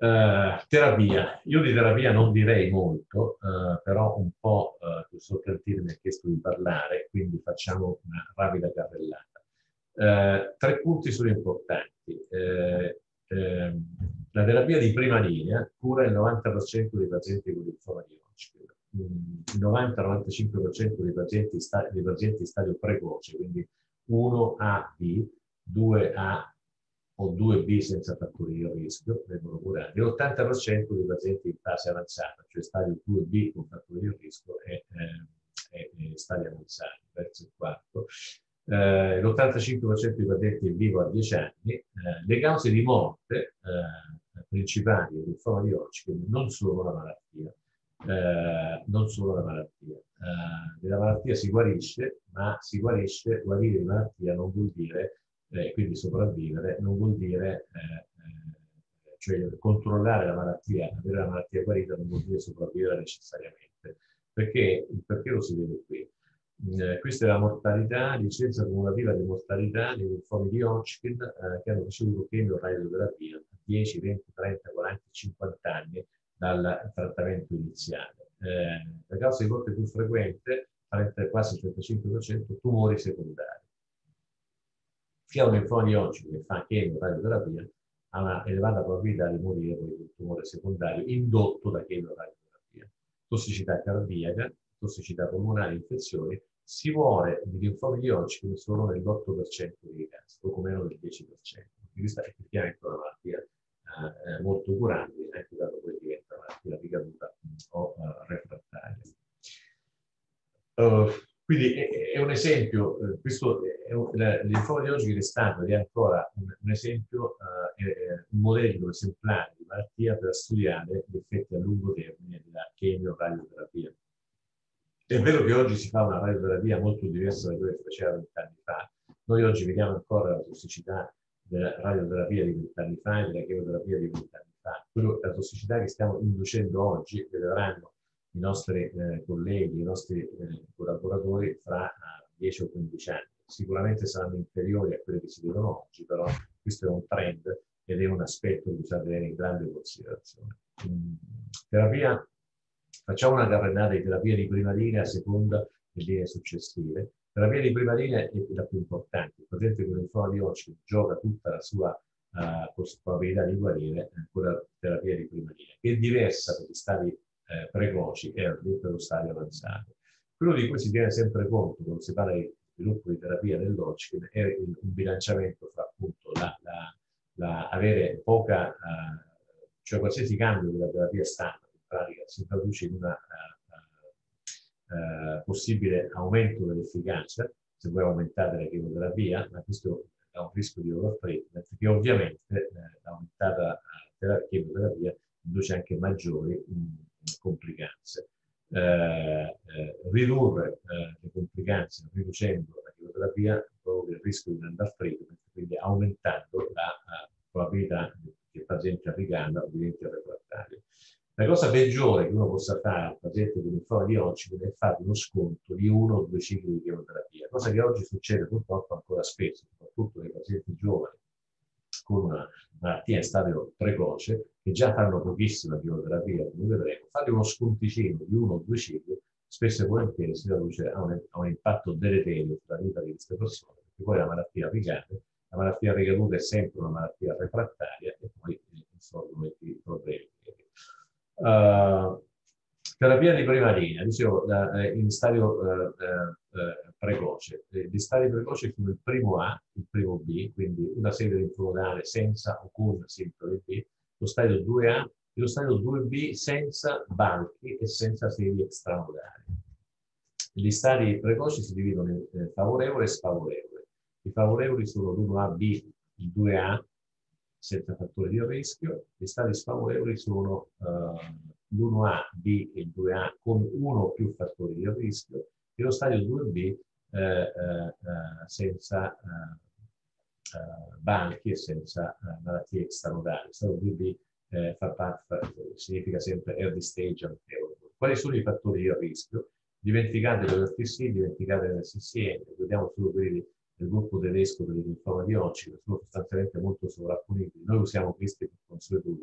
Uh, terapia. Io di terapia non direi molto, uh, però un po' uh, il Sottantini mi ha chiesto di parlare, quindi facciamo una rapida carrellata. Uh, tre punti sono importanti. Uh, uh, la terapia di prima linea cura il novanta per cento dei pazienti con linfoma di Hodgkin, il novanta novantacinque per cento dei pazienti, sta dei pazienti in stadio precoce, quindi uno A B, due A o due B senza fattori di rischio, vengono curati. L'ottanta per cento dei pazienti in fase avanzata, cioè stadio due B con fattori di rischio e, eh, e stadi avanzati, terzo e quarto. Eh, l'ottantacinque per cento dei pazienti in vivo a dieci anni. Eh, le cause di morte eh, principali del linfoma di Hodgkin non sono la malattia, eh, non solo la malattia. Eh, della malattia si guarisce, ma si guarisce, guarire di malattia non vuol dire Eh, quindi sopravvivere non vuol dire, eh, eh, cioè controllare la malattia, avere la malattia guarita non vuol dire sopravvivere necessariamente, perché, perché lo si vede qui. Eh, questa è la mortalità, licenza cumulativa di mortalità nei linfomi di Hodgkin eh, che hanno ricevuto chemio radioterapia a dieci, venti, trenta, quaranta, cinquanta anni dal trattamento iniziale. Eh, la causa di morte più frequente, quasi il trentacinque per cento, tumori secondari. Chi ha un linfoma di Hodgkin che fa chemio radioterapia ha una elevata probabilità di morire poi di un tumore secondario indotto da chemio radioterapia. Tossicità cardiaca, tossicità polmonare, infezioni. Si muore di linfomi di Hodgkin solo nell'otto per cento dei casi, poco meno del dieci per cento. Questa è effettivamente una malattia eh, molto curabile, anche dato poi diventa una malattia ricaduta o uh, refrattaria. Uh, Quindi è, è un esempio, eh, questo è un, il linfoma di Hodgkin è stato ed è ancora un, un esempio, eh, è un modello esemplare di malattia per studiare gli effetti a lungo termine della chemio-radioterapia. È vero che oggi si fa una radioterapia molto diversa da quella che faceva vent'anni fa. Noi oggi vediamo ancora la tossicità della radioterapia di vent'anni fa e della chemioterapia di vent'anni fa. Quello, la tossicità che stiamo inducendo oggi, vedranno i nostri eh, colleghi, i nostri eh, collaboratori fra uh, dieci o quindici anni. Sicuramente saranno inferiori a quelli che si vedono oggi, però questo è un trend ed è un aspetto che bisogna tenere in grande considerazione. Mm. Terapia, facciamo una carrellata di terapia di prima linea, seconda e linee successive. Terapia di prima linea è la più importante. Il paziente con linfoma di Hodgkin gioca tutta la sua uh, probabilità di guarire con la terapia di prima linea, che è diversa per gli stadi Eh, precoci e per lo stadio avanzato. Quello di cui si tiene sempre conto quando si parla di sviluppo di terapia dell'Hodgkin è il, un bilanciamento fra appunto la, la, la avere poca, uh, cioè qualsiasi cambio della terapia standard in pratica si traduce in un uh, uh, possibile aumento dell'efficacia, se vuoi aumentare la chemioterapia, ma questo ha un rischio di overtreatment che ovviamente eh, l'aumentata uh, chemioterapia induce anche maggiori mh, complicanze. Eh, eh, ridurre eh, le complicanze riducendo la chemioterapia provoca il rischio di un undertreatment, quindi aumentando la uh, probabilità che il paziente ricada o diventi refrattario. La cosa peggiore che uno possa fare al paziente con linfoma di Hodgkin è fare uno sconto di uno o due cicli di chemioterapia, cosa che oggi succede purtroppo ancora spesso, soprattutto nei pazienti giovani con una malattia in stadio precoce, che già fanno pochissima chemioterapia, come vedremo, fare uno sconticino di uno o due cicli, spesso e volentieri si traduce a un, a un impatto deleterio sulla vita di queste persone, perché poi la malattia ricade, la malattia ricaduta è sempre una malattia refrattaria e poi insorgono i problemi. Uh, terapia di prima linea, dicevo, da, in stadio uh, uh, precoce. Gli stadi precoci sono il primo A, il primo B, quindi una sede linfonodale senza o con sintomi B, lo stadio due A e lo stadio due B senza balchi e senza sedi extranodali. Gli stadi precoci si dividono in eh, favorevole e sfavorevole. I favorevoli sono l'uno A B, il due A senza fattori di rischio, gli stadi sfavorevoli sono uh, l'uno A B e il due A con uno o più fattori di rischio e lo stadio due B eh, eh, senza eh, eh, banchi e senza eh, malattie extranodali. Il stadio due B eh, fa parte, significa sempre early stage unfavorable. Quali sono i fattori di rischio? Dimenticate l'R T C, dimenticate l'S S N, vediamo solo quelli del gruppo tedesco per il linfoma di Hodgkin, sono sostanzialmente molto sovrapponibili. Noi usiamo questi per consuetudine,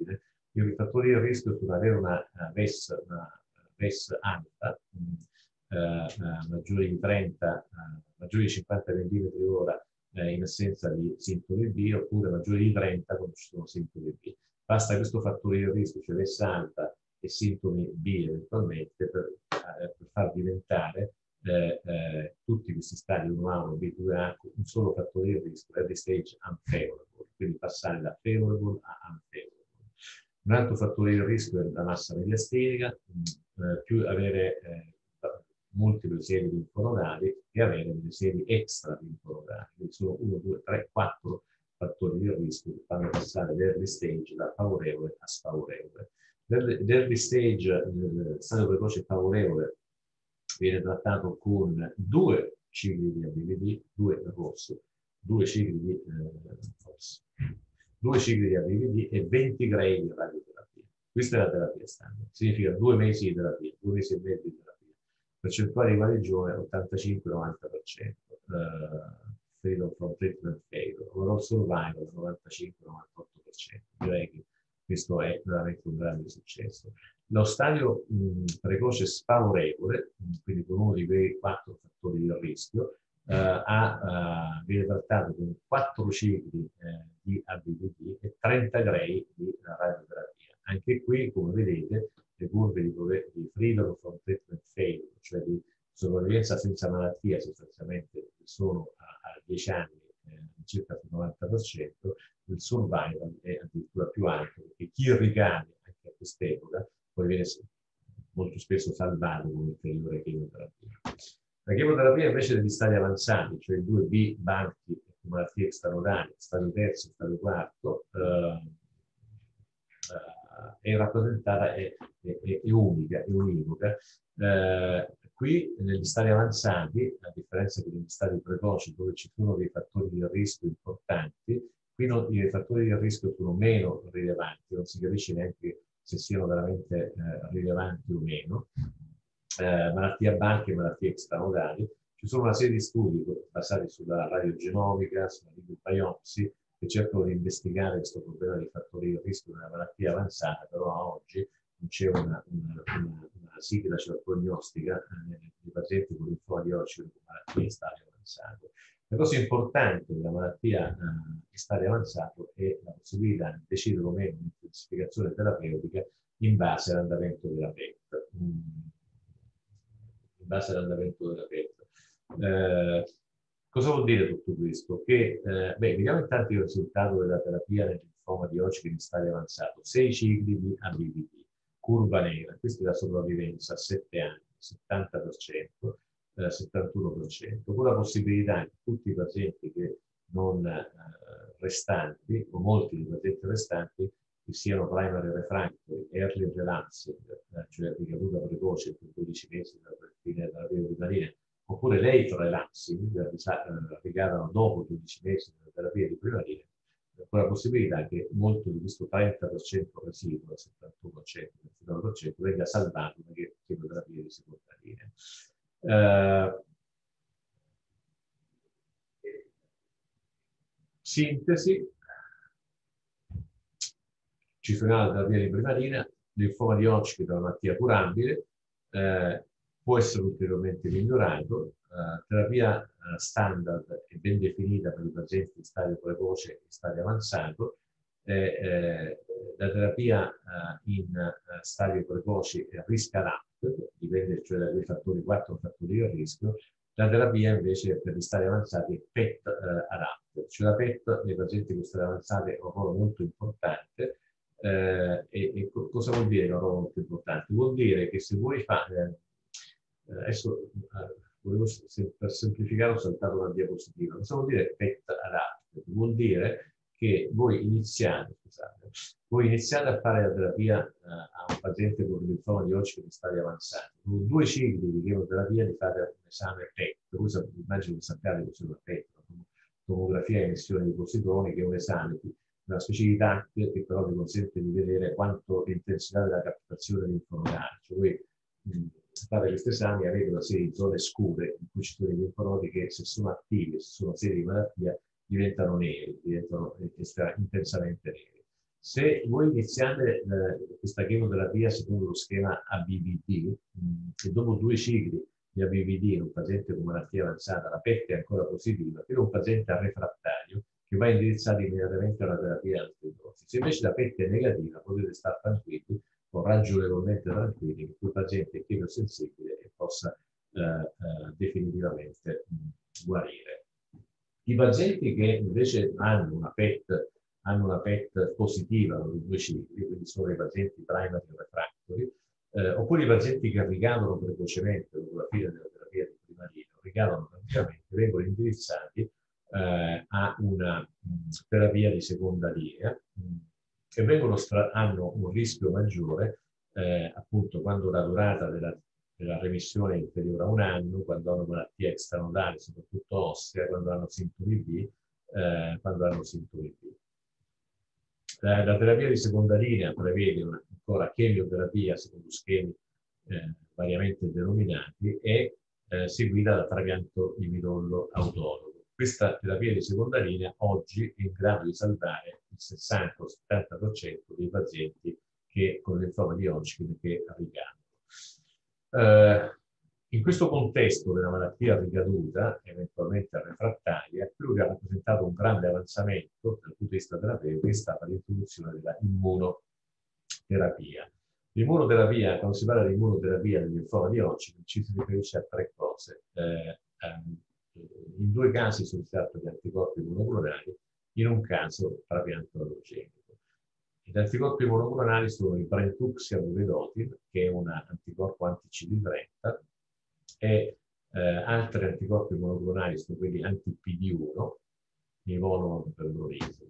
I fattori di rischio sono avere una V E S, una V E S alta, eh, eh, maggiori di trenta, eh, maggiori di cinquanta millimetri l'ora eh, in assenza di sintomi B, oppure maggiori di trenta quando ci sono sintomi B. Basta questo fattore di rischio, cioè V E S alta e sintomi B eventualmente, per, eh, per far diventare eh, eh, tutti questi stadi uno A, uno B, due A un solo fattore di rischio, early stage unfavorable, quindi passare da favorable a unfavorable. Un altro fattore di rischio è la massa mediastenica, eh, più avere eh, multiple sedi linfonodali e avere delle sedi extra linfonodali, quindi sono uno, due, tre, quattro fattori di rischio che fanno passare l'early stage da favorevole a sfavorevole. L'early stage, il stadio precoce favorevole, viene trattato con due cicli di A B V D, due rosso, due cicli di eh, rosso, due cicli di A B V D e venti gray di radioterapia. Questa è la terapia standard. Significa due mesi di terapia, due mesi e mezzo di terapia. Percentuale di guarigione ottantacinque novanta per cento. Uh, freedom from treatment failure. Overall survival novantacinque novantotto per cento. Direi che questo è veramente un grande successo. Lo stadio mh, precoce sfavorevole, mh, quindi con uno di quei quattro fattori di rischio, Uh, ha, uh, viene trattato con quattro cicli eh, di A B V D e trenta gray di radioterapia. Anche qui, come vedete, le curve di, di freedom from treatment failure, cioè di sopravvivenza senza malattia, sostanzialmente sono a, a dieci anni eh, circa il novanta per cento, il survival è addirittura più alto, perché chi ricade anche a quest'epoca poi viene molto spesso salvato con ulteriore chemioterapia. La chemoterapia invece degli stadi avanzati, cioè i due B, banchi e malattie extranodali, stadio terzo, stadio quarto, eh, eh, è rappresentata, è, è, è unica, è univoca. Eh, qui negli stadi avanzati, a differenza degli stadi precoci dove ci sono dei fattori di rischio importanti, qui non, i fattori di rischio sono meno rilevanti, non si capisce neanche se siano veramente eh, rilevanti o meno. Eh, malattie a banche e malattie extranodali. Ci sono una serie di studi basati sulla radiogenomica, sulla liquid biopsy, che cercano di investigare questo problema di fattori di rischio della malattia avanzata, però a oggi non c'è una, una, una, una sigla cioè prognostica eh, nei pazienti con linfoma di Hodgkin con malattie in stadio avanzato. La cosa importante della malattia eh, in stadio avanzato è la possibilità di decidere o meno un'intensificazione terapeutica in base all'andamento della P E T. Mm. In base all'andamento della P E T. Eh, cosa vuol dire tutto questo? Che, eh, beh, vediamo intanto il risultato della terapia nel linfoma di Hodgkin in stadio avanzato. sei cicli di A B V D, curva nera, questa è la sopravvivenza a sette anni, settanta per cento, eh, settantuno per cento, con la possibilità che tutti i pazienti che non eh, restanti, o molti dei pazienti restanti, che siano primary refractory, early relapse, cioè ricaduta precoce per dodici mesi dalla fine della terapia primaria, oppure late relapsing, ricadano dopo dodici mesi della terapia di primaria, con la possibilità che molto di questo trenta per cento residuo, settantuno per cento, ventinove per cento, venga salvato da chemioterapia di seconda linea. Uh, sintesi. Cifrionale terapia di prima linea, linfoma di Hodgkin è una malattia curabile, eh, può essere ulteriormente migliorato, eh, terapia eh, standard è ben definita per i pazienti in stadio precoce e stadio avanzato, eh, eh, la terapia eh, in eh, stadio precoce è risk adapted, dipende cioè dai fattori, quattro fattori di rischio, la terapia invece per gli stadi avanzati è P E T eh, adapted, cioè la P E T nei pazienti con stadi avanzati è un ruolo molto importante. Eh, e, e cosa vuol dire una roba molto importante? Vuol dire che se voi fate, eh, adesso eh, volevo, se, per semplificare ho saltato una diapositiva, cosa vuol dire P E T adapted? Vuol dire che voi iniziate, scusate, voi iniziate a fare la terapia eh, a un paziente con linfoma di Hodgkin in stadi avanzati, con due cicli di chemoterapia di fate un esame P E T, voi immagino che sappiate cos'è una P E T, una tomografia e emissione di positroni, che è un esame di una specie di tacche che però vi consente di vedere quanto l'intensità della captazione linfonodale. Cioè voi mh, fate questi esami e avete una serie di zone scure in cui ci sono i linfonodi che se sono attivi, se sono serie di malattia, diventano neri, diventano intensamente neri. Se voi iniziate eh, questa chemoterapia secondo lo schema A B V D, mh, e dopo due cicli di A B V D in un paziente con malattia avanzata, la P E T è ancora positiva, per un paziente refrattario che va indirizzato immediatamente a una terapia antidrosi. Se invece la P E T è negativa, potete stare tranquilli, o ragionevolmente tranquilli, che quel paziente è chemosensibile e possa eh, eh, definitivamente mh, guarire. I pazienti che invece hanno una P E T hanno una P E T positiva dopo due cicli, quindi sono i pazienti primary refractory, eh, oppure i pazienti che ricadono precocemente dopo la fine della terapia di prima linea, ricadono praticamente, vengono indirizzati eh, a una mh, terapia di seconda linea, mh, che vengono hanno un rischio maggiore, eh, appunto quando la durata della, della remissione è inferiore a un anno, quando hanno malattie extranodali, soprattutto ossea, quando hanno sintomi B, eh, quando hanno sintomi B. La, la terapia di seconda linea prevede una, ancora chemioterapia secondo schemi eh, variamente denominati e eh, seguita da trapianto di midollo autologo. Questa terapia di seconda linea oggi è in grado di salvare il sessanta settanta per cento dei pazienti che, con linfoma di Hodgkin che ricadono. Eh, in questo contesto della malattia ricaduta, eventualmente refrattaria, quello che ha rappresentato un grande avanzamento dal punto di vista terapeutico è stata l'introduzione della immunoterapia. L'immunoterapia, quando si parla di immunoterapia del linfoma di Hodgkin, ci si riferisce a tre cose. Eh, ehm, in due casi sono stati di anticorpi monoclonali, in un caso trapianto allogenico. Gli anticorpi monoclonali sono il Brentuximab vedotin, che è un anticorpo anti-C D trenta, e eh, altri anticorpi monoclonali sono quelli anti-P D uno, nivolumab per l'orisi.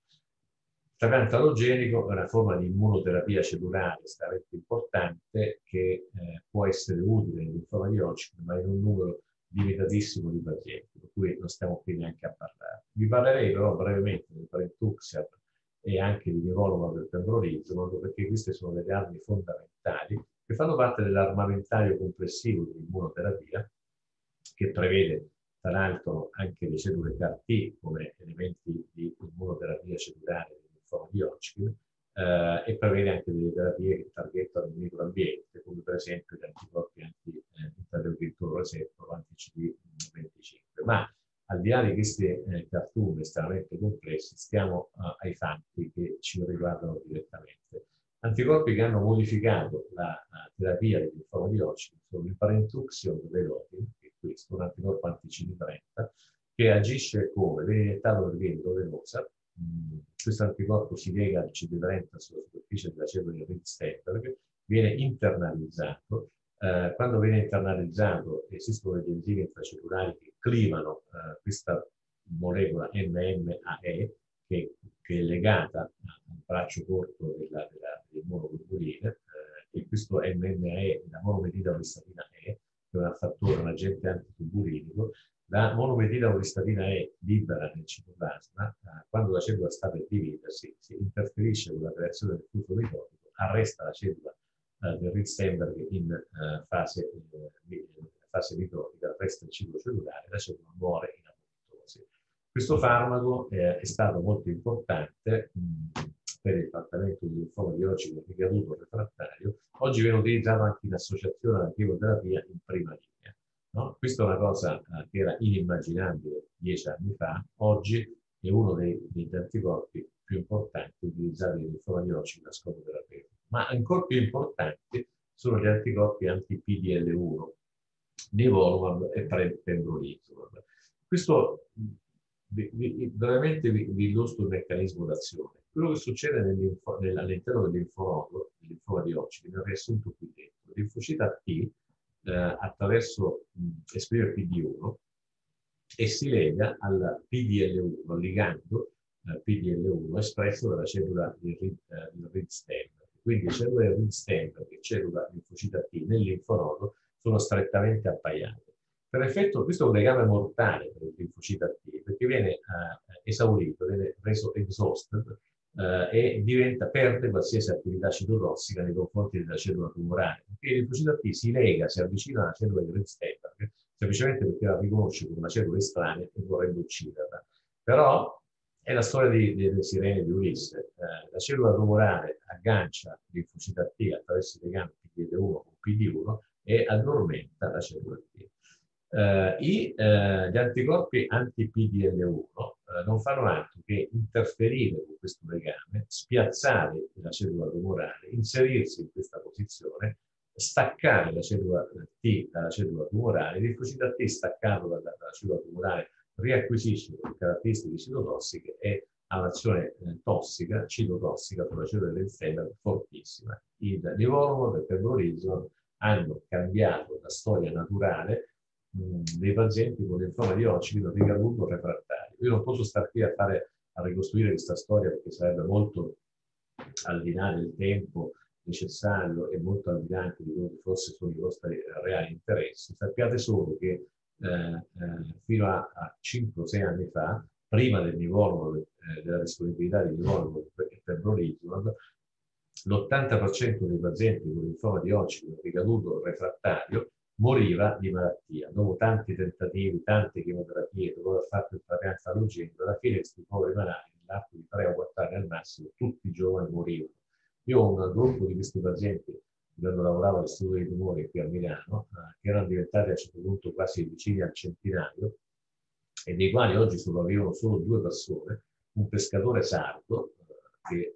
Il trapianto allogenico è una forma di immunoterapia cellulare estremamente importante che eh, può essere utile in linfoma di Hodgkin, ma in un numero limitatissimo di pazienti, per cui non stiamo qui neanche a parlare. Vi parlerei però brevemente del Brentuximab e anche di nivolumab per pembrolizumab, perché queste sono delle armi fondamentali che fanno parte dell'armamentario complessivo dell'immunoterapia, che prevede tra l'altro anche le cellule C A R T come elementi di immunoterapia cellulare del linfoma di Hodgkin, eh, e prevede anche delle terapie che targettano il microambiente, come per esempio gli anticorpi anti-interleukin due receptor o anti-C D venticinque. Ma al di là di queste eh, cartoon estremamente complessi, stiamo uh, ai fatti che ci riguardano direttamente. Anticorpi che hanno modificato la, la terapia del linfoma di Hodgkin sono il Brentuximab vedotin, che è questo, un anticorpo anti-C D trenta, che agisce come? Viene iniettato per via endovenosa. Mm, questo anticorpo si lega al C D trenta sulla superficie della cellula di Ritz-Steinberg, viene internalizzato. Eh, quando viene internalizzato esistono degli enzimi intracellulari che clivano eh, questa molecola M M A E, che, che è legata al braccio corto della, della, del monoglobuline, eh, e questo M M A E è la monometila-uristatina E, che è un fattore, un agente antitubulinico. La monometila-uristatina E libera nel citoplasma, eh, quando la cellula sta per dividersi, si interferisce con la creazione del flusso mitotico, arresta la cellula uh, del Ritz-Steinberg in uh, fase, uh, fase mitotica, arresta il ciclo cellulare e la cellula muore in apoptosi. Questo farmaco eh, è stato molto importante mh, per il trattamento di linfoma di Hodgkin ricaduto refrattario. Oggi viene utilizzato anche in associazione alla chemioterapia in prima linea. No? Questa è una cosa eh, che era inimmaginabile dieci anni fa. Oggi è uno dei, degli anticorpi più importanti utilizzati in linfoma di Hodgkin a scopo terapeutico. Ma ancora più importanti sono gli anticorpi anti-P D L uno, nivolumab e pembrolizumab. Questo vi, vi, veramente vi, vi illustro il meccanismo d'azione. Quello che succede all'interno del linfonodo, del linfoma di Hodgkin, è riassunto qui dentro. Il linfocita T eh, attraverso mh, esprime P D uno e si lega al P D L uno, al ligando eh, P D L uno espresso dalla cellula di Ritz-Steinberg. Quindi cellule di Ritz-Steinberg e cellula linfocita T nel linfonodo sono strettamente appaiate. Per effetto, questo è un legame mortale per il linfocita T, perché viene eh, esaurito, viene reso exhausted eh, e diventa, perde qualsiasi attività citotossica nei confronti della cellula tumorale. Perché il linfocita T si lega, si avvicina alla cellula di Ritz-Steinberg, semplicemente perché la riconosce come una cellula estranea e vorrebbe ucciderla. Però è la storia di, delle sirene di Ulisse. eh, la cellula tumorale aggancia l'infocita T attraverso il legame P D L uno con P D uno e addormenta la cellula T. Uh, i, uh, gli anticorpi anti-P D L uno uh, non fanno altro che interferire con questo legame, spiazzare la cellula tumorale, inserirsi in questa posizione, staccare la cellula T dalla cellula tumorale, il linfocita T staccato dalla, dalla cellula tumorale riacquisisce le caratteristiche citotossiche e ha un'azione eh, tossica, citotossica sulla cellula linfema fortissima. Il nivolumab e il pembrolizumab hanno cambiato la storia naturale dei pazienti con linfoma di Hodgkin ricaduto refrattario. Io non posso stare qui a fare a ricostruire questa storia perché sarebbe molto al di là del tempo necessario e molto al di là anche di quello che forse sono i vostri reali interessi. Sappiate solo che eh, eh, fino a, a cinque o sei anni fa, prima del nivolumab, eh, della disponibilità di nivolumab e pembrolizumab, l'ottanta per cento dei pazienti con linfoma di Hodgkin ricaduto refrattario moriva di malattia. Dopo tanti tentativi, tante chemioterapie, dopo aver fatto il trapianto allogenico, alla fine questi poveri malati, nell'arco di tre o quattro anni al massimo, tutti i giovani morivano. Io ho un gruppo di questi pazienti, quando lavoravo all'Istituto dei Tumori qui a Milano, eh, che erano diventati a un certo punto quasi vicini al centinaio, e dei quali oggi sopravvivono solo due persone, un pescatore sardo, eh, che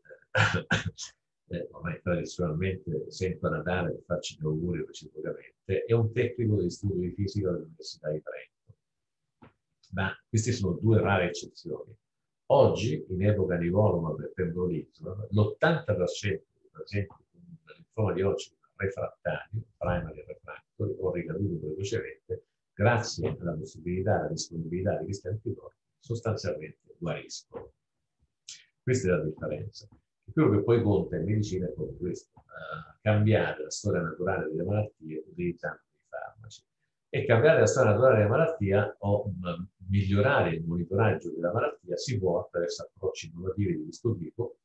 Eh, ormai tradizionalmente sento a Natale per farci gli auguri reciprocamente, è un tecnico dell'Istituto di Fisica dell'Università di Trento. Ma queste sono due rare eccezioni. Oggi, in epoca di nivolumab e pembrolizumab, l'ottanta per cento dei pazienti con linfoma di Hodgkin refrattario, primary refractory o ricaduto precocemente, grazie alla possibilità, alla disponibilità di questi anticorpi, sostanzialmente guariscono. Questa è la differenza. Quello che poi conta in medicina è proprio questo, uh, cambiare la storia naturale delle malattie utilizzando i farmaci. E cambiare la storia naturale della malattia o um, migliorare il monitoraggio della malattia si può attraverso approcci innovativi di questo tipo,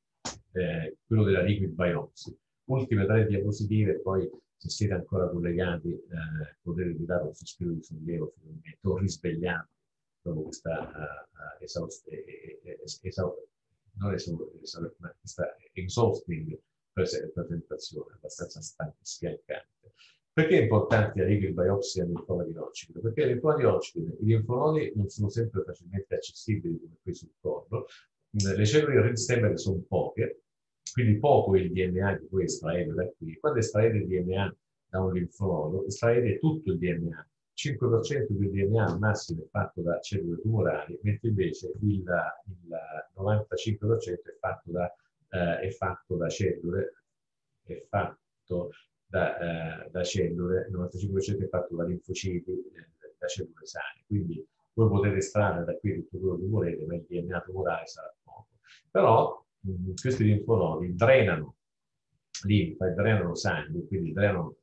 eh, quello della liquid biopsy. Ultime tre diapositive, poi se siete ancora collegati eh, potete dare un sospiro di sollievo finalmente, o risvegliarvi dopo questa uh, esaustione. Esaust non è solo ma questa exhausting presentazione, abbastanza stanca, schiaccante. Perché è importante la liquid biopsy al linfoma di Hodgkin? Perché il linfoma di Hodgkin, i linfonodi non sono sempre facilmente accessibili come qui sul corpo, le cellule red stem sono poche, quindi poco il D N A che puoi estraere da qui. Quando estraete il D N A da un linfonodo, estraete tutto il D N A. cinque per cento del D N A al massimo è fatto da cellule tumorali, mentre invece il, il novantacinque per cento è fatto da, eh, è fatto da cellule, è fatto da, eh, da cellule, il novantacinque per cento è fatto da linfociti, eh, da cellule sane. Quindi voi potete estrarre da qui tutto quello che volete, ma il D N A tumorale sarà poco. Però mh, questi linfonodi drenano linfa e drenano sangue, quindi drenano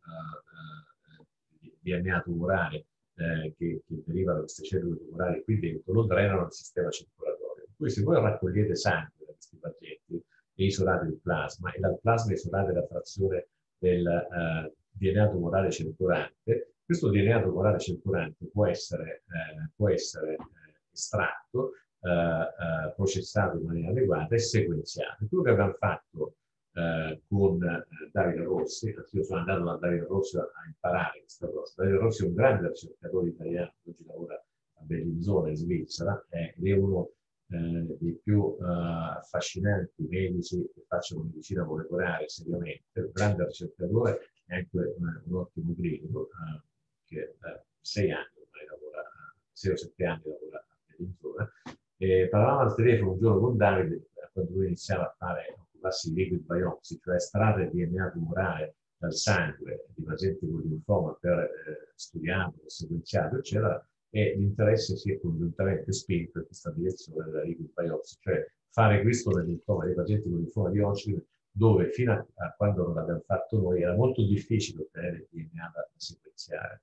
uh, uh, D N A tumorale eh, che, che deriva da queste cellule tumorali qui dentro, lo drenano al sistema circolatorio. Poi se voi raccogliete sangue da questi pazienti e isolate il plasma, e dal plasma isolate la frazione del uh, D N A tumorale circolante, questo D N A tumorale circolante può essere, eh, può essere eh, estratto, eh, eh, processato in maniera adeguata e sequenziato. Quello che abbiamo fatto Uh, con uh, Davide Rossi, io sono andato da Davide Rossi a, a imparare questa cosa. Davide Rossi è un grande ricercatore italiano che oggi lavora a Bellinzona in Svizzera eh, ed è uno eh, dei più uh, affascinanti medici che facciano medicina molecolare seriamente, un grande ricercatore e anche un, un ottimo clinico uh, che da uh, sei anni ormai lavora, sei o sette anni lavora a Bellinzona. E parlavamo al telefono un giorno con Davide quando lui iniziava a fare classi liquid biopsy, cioè estrarre D N A tumorale dal sangue di pazienti con linfoma per eh, studiarlo, sequenziarlo, eccetera, e l'interesse si è congiuntamente spinto in questa direzione della liquid biopsy, cioè fare questo nel linfoma dei pazienti con linfoma di Hodgkin, dove fino a, a quando non l'abbiamo fatto noi era molto difficile ottenere D N A da, da sequenziare.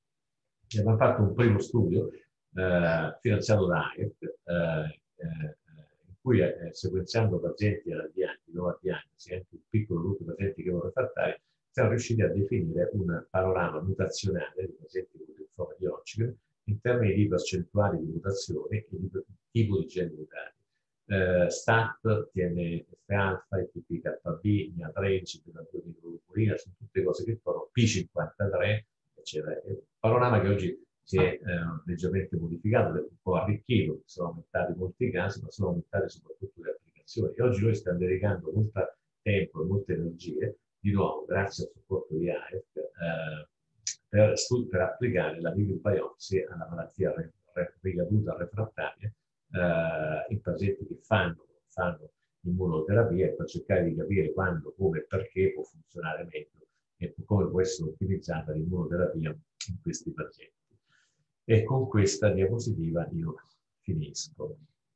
E abbiamo fatto un primo studio eh, finanziato da A I R C, eh, eh, cui eh, sequenziando pazienti alla diagnosi, nuova diagnosi, anche un piccolo gruppo di pazienti che erano refrattari, siamo riusciti a definire un panorama mutazionale dei pazienti con linfoma di Hodgkin in termini di percentuali di mutazioni e di tipo di geni mutati. eh, STAT, T N F alfa, I P P K B, N I A tredici, per la microglobulina, sono tutte cose che fanno P cinquantatré, eccetera. È un panorama che oggi si è eh, leggermente modificato, un po' arricchito, sono aumentati molti casi, ma sono aumentate soprattutto le applicazioni. E oggi noi stiamo dedicando molto tempo e molte energie, di nuovo, grazie al supporto di A E F, eh, per, per applicare la microbiopsi alla malattia re, re, ricaduta refrattaria eh, in pazienti che fanno, fanno immunoterapia, e per cercare di capire quando, come e perché può funzionare meglio e come può essere ottimizzata l'immunoterapia in questi pazienti. E con questa diapositiva io finisco.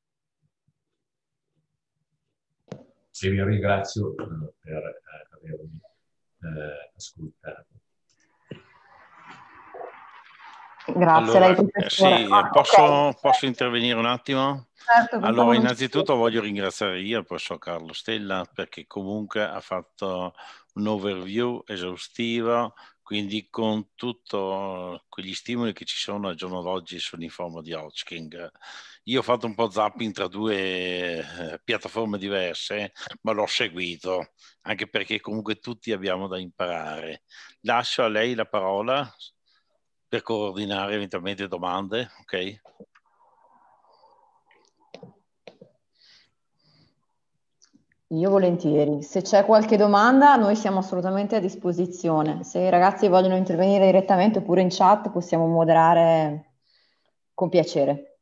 E vi ringrazio uh, per uh, avermi uh, ascoltato. Grazie allora, a lei, professore. sì, ah, posso, okay. posso intervenire un attimo? Certo, allora, innanzitutto voglio ringraziare io il professor Carlo Stella, perché comunque ha fatto un overview esaustivo, quindi con tutti quegli stimoli che ci sono al giorno d'oggi sul linfoma di Hodgkin. Io ho fatto un po' zapping tra due eh, piattaforme diverse, ma l'ho seguito, anche perché comunque tutti abbiamo da imparare. Lascio a lei la parola per coordinare eventualmente domande, ok? Io volentieri. Se c'è qualche domanda, noi siamo assolutamente a disposizione. Se i ragazzi vogliono intervenire direttamente oppure in chat, possiamo moderare con piacere.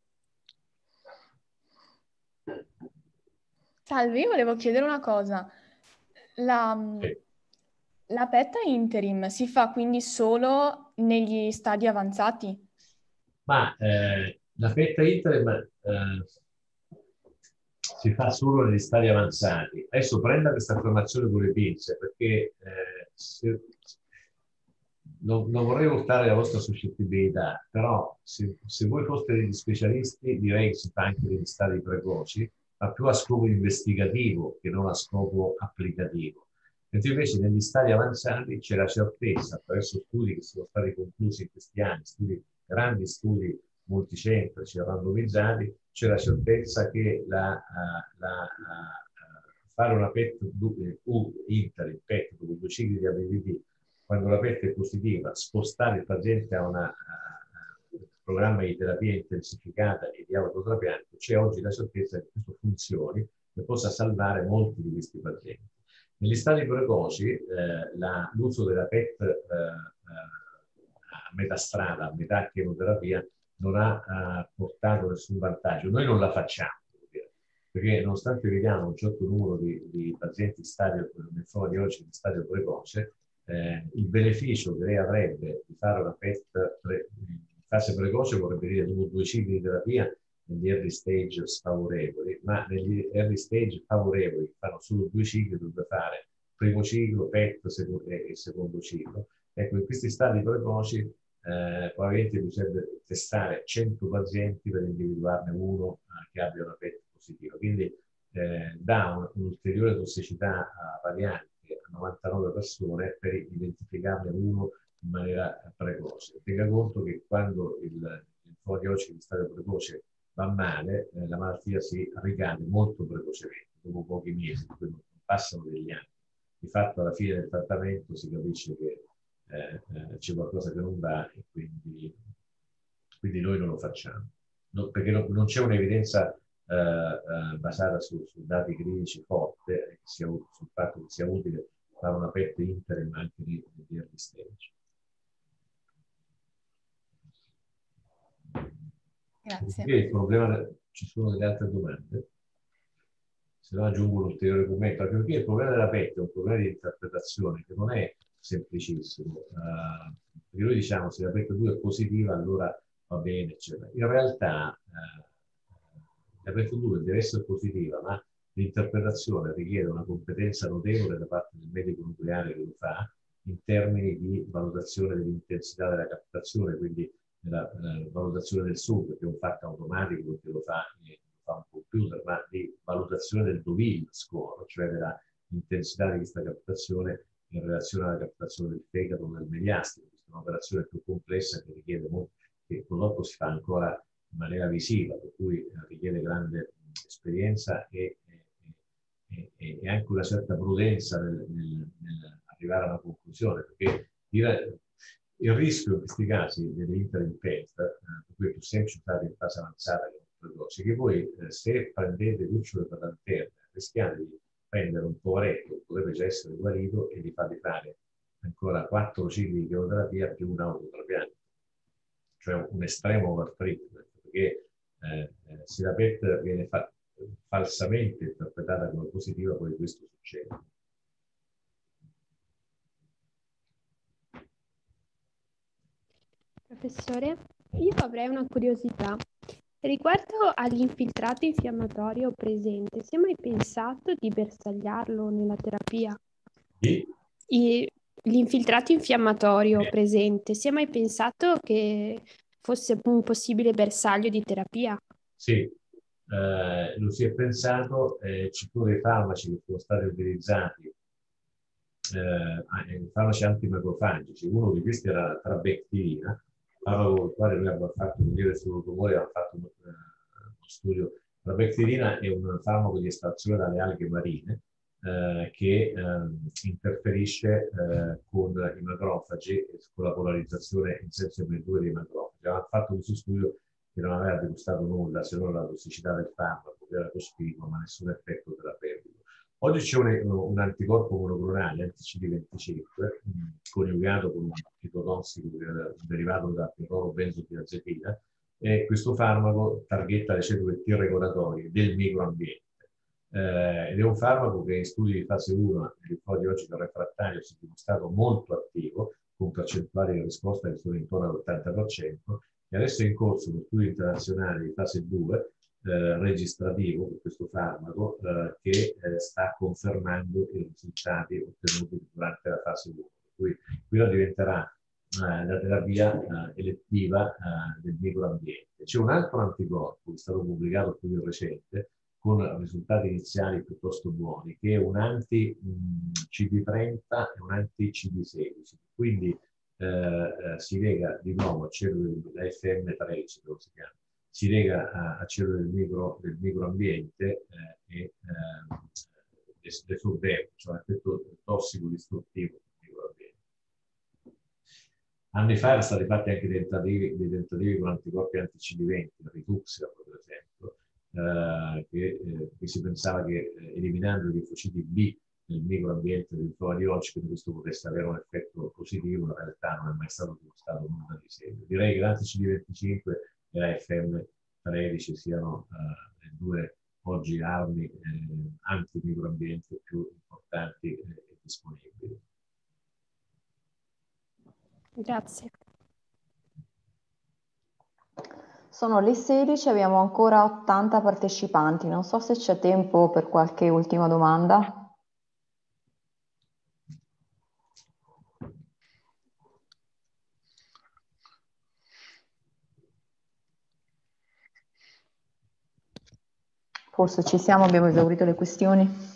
Salve, io volevo chiedere una cosa. La, la P E T interim si fa quindi solo negli stadi avanzati? Ma eh, la P E T interim eh, si fa solo negli stadi avanzati. Adesso prenda questa affermazione con le pinze, perché eh, se, non, non vorrei urtare la vostra suscettibilità, però se, se voi foste degli specialisti, direi che si fa anche negli stadi precoci, ma più a scopo investigativo che non a scopo applicativo. Mentre invece negli stadi avanzati c'è la certezza, attraverso studi che sono stati conclusi in questi anni, studi, grandi studi multicentrici e randomizzati, c'è la certezza che la, uh, la, uh, fare una P E T U interim, P E T dopo due cicli di A B V D, quando la P E T è positiva, spostare il paziente a un uh, programma di terapia intensificata e di autotrapianto, c'è oggi la certezza che questo funzioni e possa salvare molti di questi pazienti. Negli stadi precoci eh, l'uso della P E T eh, a metà strada, a metà chemoterapia, non ha uh, portato nessun vantaggio. Noi non la facciamo, perché nonostante vediamo un certo numero di, di pazienti in stadio, linfoma di Hodgkin in stadio precoce, eh, il beneficio che lei avrebbe di fare una P E T pre, in fase precoce vorrebbe dire dopo due cicli di terapia negli early stage sfavorevoli, ma negli early stage favorevoli che fanno solo due cicli dovrebbe fare primo ciclo, P E T secondo, e secondo ciclo. Ecco, in questi stadi precoci Eh, probabilmente bisognerebbe testare cento pazienti per individuarne uno eh, che abbia una P E T positiva. Quindi eh, dà un'ulteriore tossicità a varianti a novantanove persone per identificarne uno in maniera precoce. Tenga conto che quando il linfoma di Hodgkin in stadio precoce va male, eh, la malattia si ricade molto precocemente, dopo pochi mesi, quindi non passano degli anni. Di fatto alla fine del trattamento si capisce che Eh, eh, c'è qualcosa che non va e quindi, quindi noi non lo facciamo, no, perché no, non c'è un'evidenza eh, eh, basata su, su dati clinici forte eh, sia, sul fatto che sia utile fare una P E T interim anche di, di early stage. Grazie. Il problema, ci sono delle altre domande? Se no aggiungo un ulteriore commento, anche perché il problema della P E T è un problema di interpretazione che non è semplicissimo, uh, perché noi diciamo se la P E T due è positiva allora va bene, eccetera. In realtà uh, la P E T due deve essere positiva, ma l'interpretazione richiede una competenza notevole da parte del medico nucleare che lo fa in termini di valutazione dell'intensità della captazione, quindi della uh, valutazione del sub, che è un fatto automatico perché lo fa, lo fa un computer, ma di valutazione del Deauville score, cioè della intensità di questa captazione in relazione alla captazione del fegato nel mediastino. Questa è un'operazione più complessa che richiede molto, che purtroppo si fa ancora in maniera visiva, per cui richiede grande esperienza e, e, e, e anche una certa prudenza nel, nel, nel arrivare a una conclusione, perché dire, il rischio in questi casi delle interim test, eh, per cui è più semplice fare in fase avanzata che non precoce, che voi eh, se prendete lucciole per lanterne rischiate di prendere un poveretto che potrebbe già essere guarito e gli fate fare ancora quattro cicli di chemoterapia più un autotrapianto, cioè un estremo overtreatment, perché eh, eh, se la P E T viene fa falsamente interpretata come positiva, poi questo succede. Professore, io avrei una curiosità. Riguardo all'infiltrato infiammatorio presente, si è mai pensato di bersagliarlo nella terapia? Sì. I- L'infiltrato infiammatorio presente, si è mai pensato che fosse un possibile bersaglio di terapia? Sì, eh, lo si è pensato, eh, ci sono dei farmaci che sono stati utilizzati, eh, farmaci antimacrofagici, uno di questi era la trabectilina, farmaco con il quale noi abbiamo fatto un video sul tumore, abbiamo fatto uno, uh, uno studio. La trabectilina è un farmaco di estrazione dalle alghe marine, eh, che eh, interferisce eh, con i macrofagi e con la polarizzazione in senso emme due dei macrofagi. Abbiamo fatto questo studio che non aveva dimostrato nulla se non la tossicità del farmaco, che era cospicuo, ma nessun effetto terapeutico. Oggi c'è un, un anticorpo monoclonale, anti-C D venticinque, coniugato con un fitotossico derivato da clorobenzodiazepina, e questo farmaco targetta le cellule T regolatorie del microambiente. Eh, ed è un farmaco che in studi di fase uno nel linfoidi ogico refrattario si è dimostrato molto attivo, con percentuali di risposta che sono intorno all'ottanta per cento, e adesso è in corso uno studio internazionale di fase due eh, registrativo per questo farmaco eh, che eh, sta confermando i risultati ottenuti durante la fase uno. Per cui quella diventerà eh, la terapia eh, elettiva eh, del microambiente. C'è un altro anticorpo che è stato pubblicato più di recente, con risultati iniziali piuttosto buoni, che è un anti-C D trenta e un anti-C D sedici. Quindi eh, eh, si lega di nuovo a cellule dell'F M tredici, dove si chiama, si lega a, a cellule del, micro, del microambiente eh, e eh, le sorbeva, cioè l'effetto tossico distruttivo del microambiente. Anni fa erano stati fatti anche dei tentativi, dei tentativi con anticorpi anti-C D venti, la rituxia per esempio, eh, che, eh, che si pensava che eh, eliminando i linfociti B nel microambiente del linfoma Hodgkin questo potesse avere un effetto positivo, in realtà non è mai stato dimostrato nulla di serio. Direi che l'anti-C D venticinque e la F M tredici siano eh, le due oggi armi eh, anti-microambiente più importanti e disponibili. Grazie. Sono le sedici, abbiamo ancora ottanta partecipanti. Non so se c'è tempo per qualche ultima domanda. Forse ci siamo, abbiamo esaurito le questioni.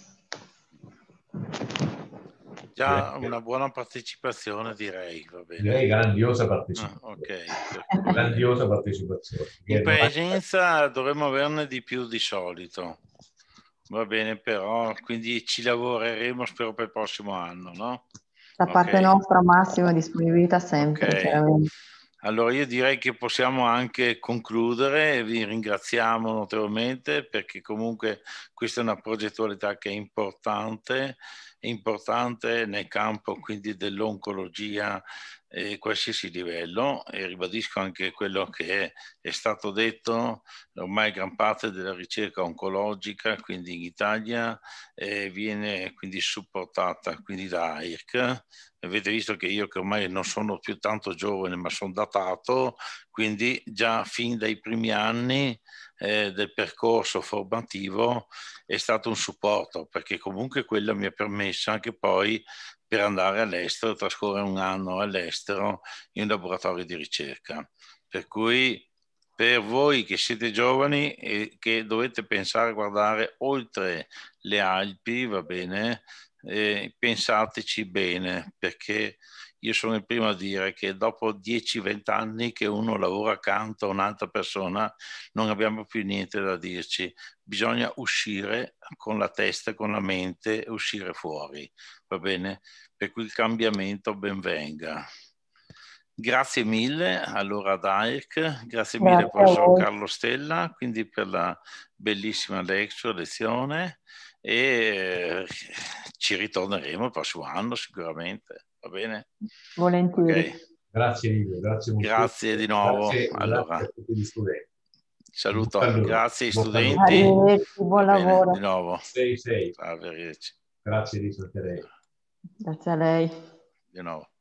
Già una buona partecipazione, direi, va bene. Direi grandiosa partecipazione. Ah, ok. Grandiosa partecipazione. In presenza dovremmo averne di più di solito. Va bene, però, quindi ci lavoreremo, spero, per il prossimo anno, no? Da parte okay. nostra, massima disponibilità sempre, okay. chiaramente. Allora io direi che possiamo anche concludere, vi ringraziamo notevolmente perché comunque questa è una progettualità che è importante, è importante nel campo quindi dell'oncologia e qualsiasi livello, e ribadisco anche quello che è, è stato detto, ormai gran parte della ricerca oncologica quindi in Italia eh, viene quindi supportata quindi da A I R C. Avete visto che io che ormai non sono più tanto giovane ma sono datato, quindi già fin dai primi anni eh, del percorso formativo è stato un supporto, perché comunque quello mi ha permesso anche poi per andare all'estero, trascorrere un anno all'estero in un laboratorio di ricerca. Per cui per voi che siete giovani e che dovete pensare a guardare oltre le Alpi, va bene, eh, pensateci bene, perché io sono il primo a dire che dopo dieci venti anni che uno lavora accanto a un'altra persona non abbiamo più niente da dirci. Bisogna uscire con la testa, con la mente e uscire fuori, va bene? Per cui il cambiamento ben venga. Grazie mille allora ad A I R C, grazie mille al professor Carlo Stella, quindi per la bellissima lecture, lezione, e ci ritorneremo il prossimo anno sicuramente, va bene? Volentieri. Okay. Grazie Livio, grazie molto. Grazie di nuovo. Grazie, allora, grazie a tutti gli studenti. saluto, Buon grazie ai buon studenti. Arrivederci, buon Va bene, lavoro. di nuovo. sei sei. Arrivederci. Grazie Livio, anche a lei. Grazie a lei. Di nuovo.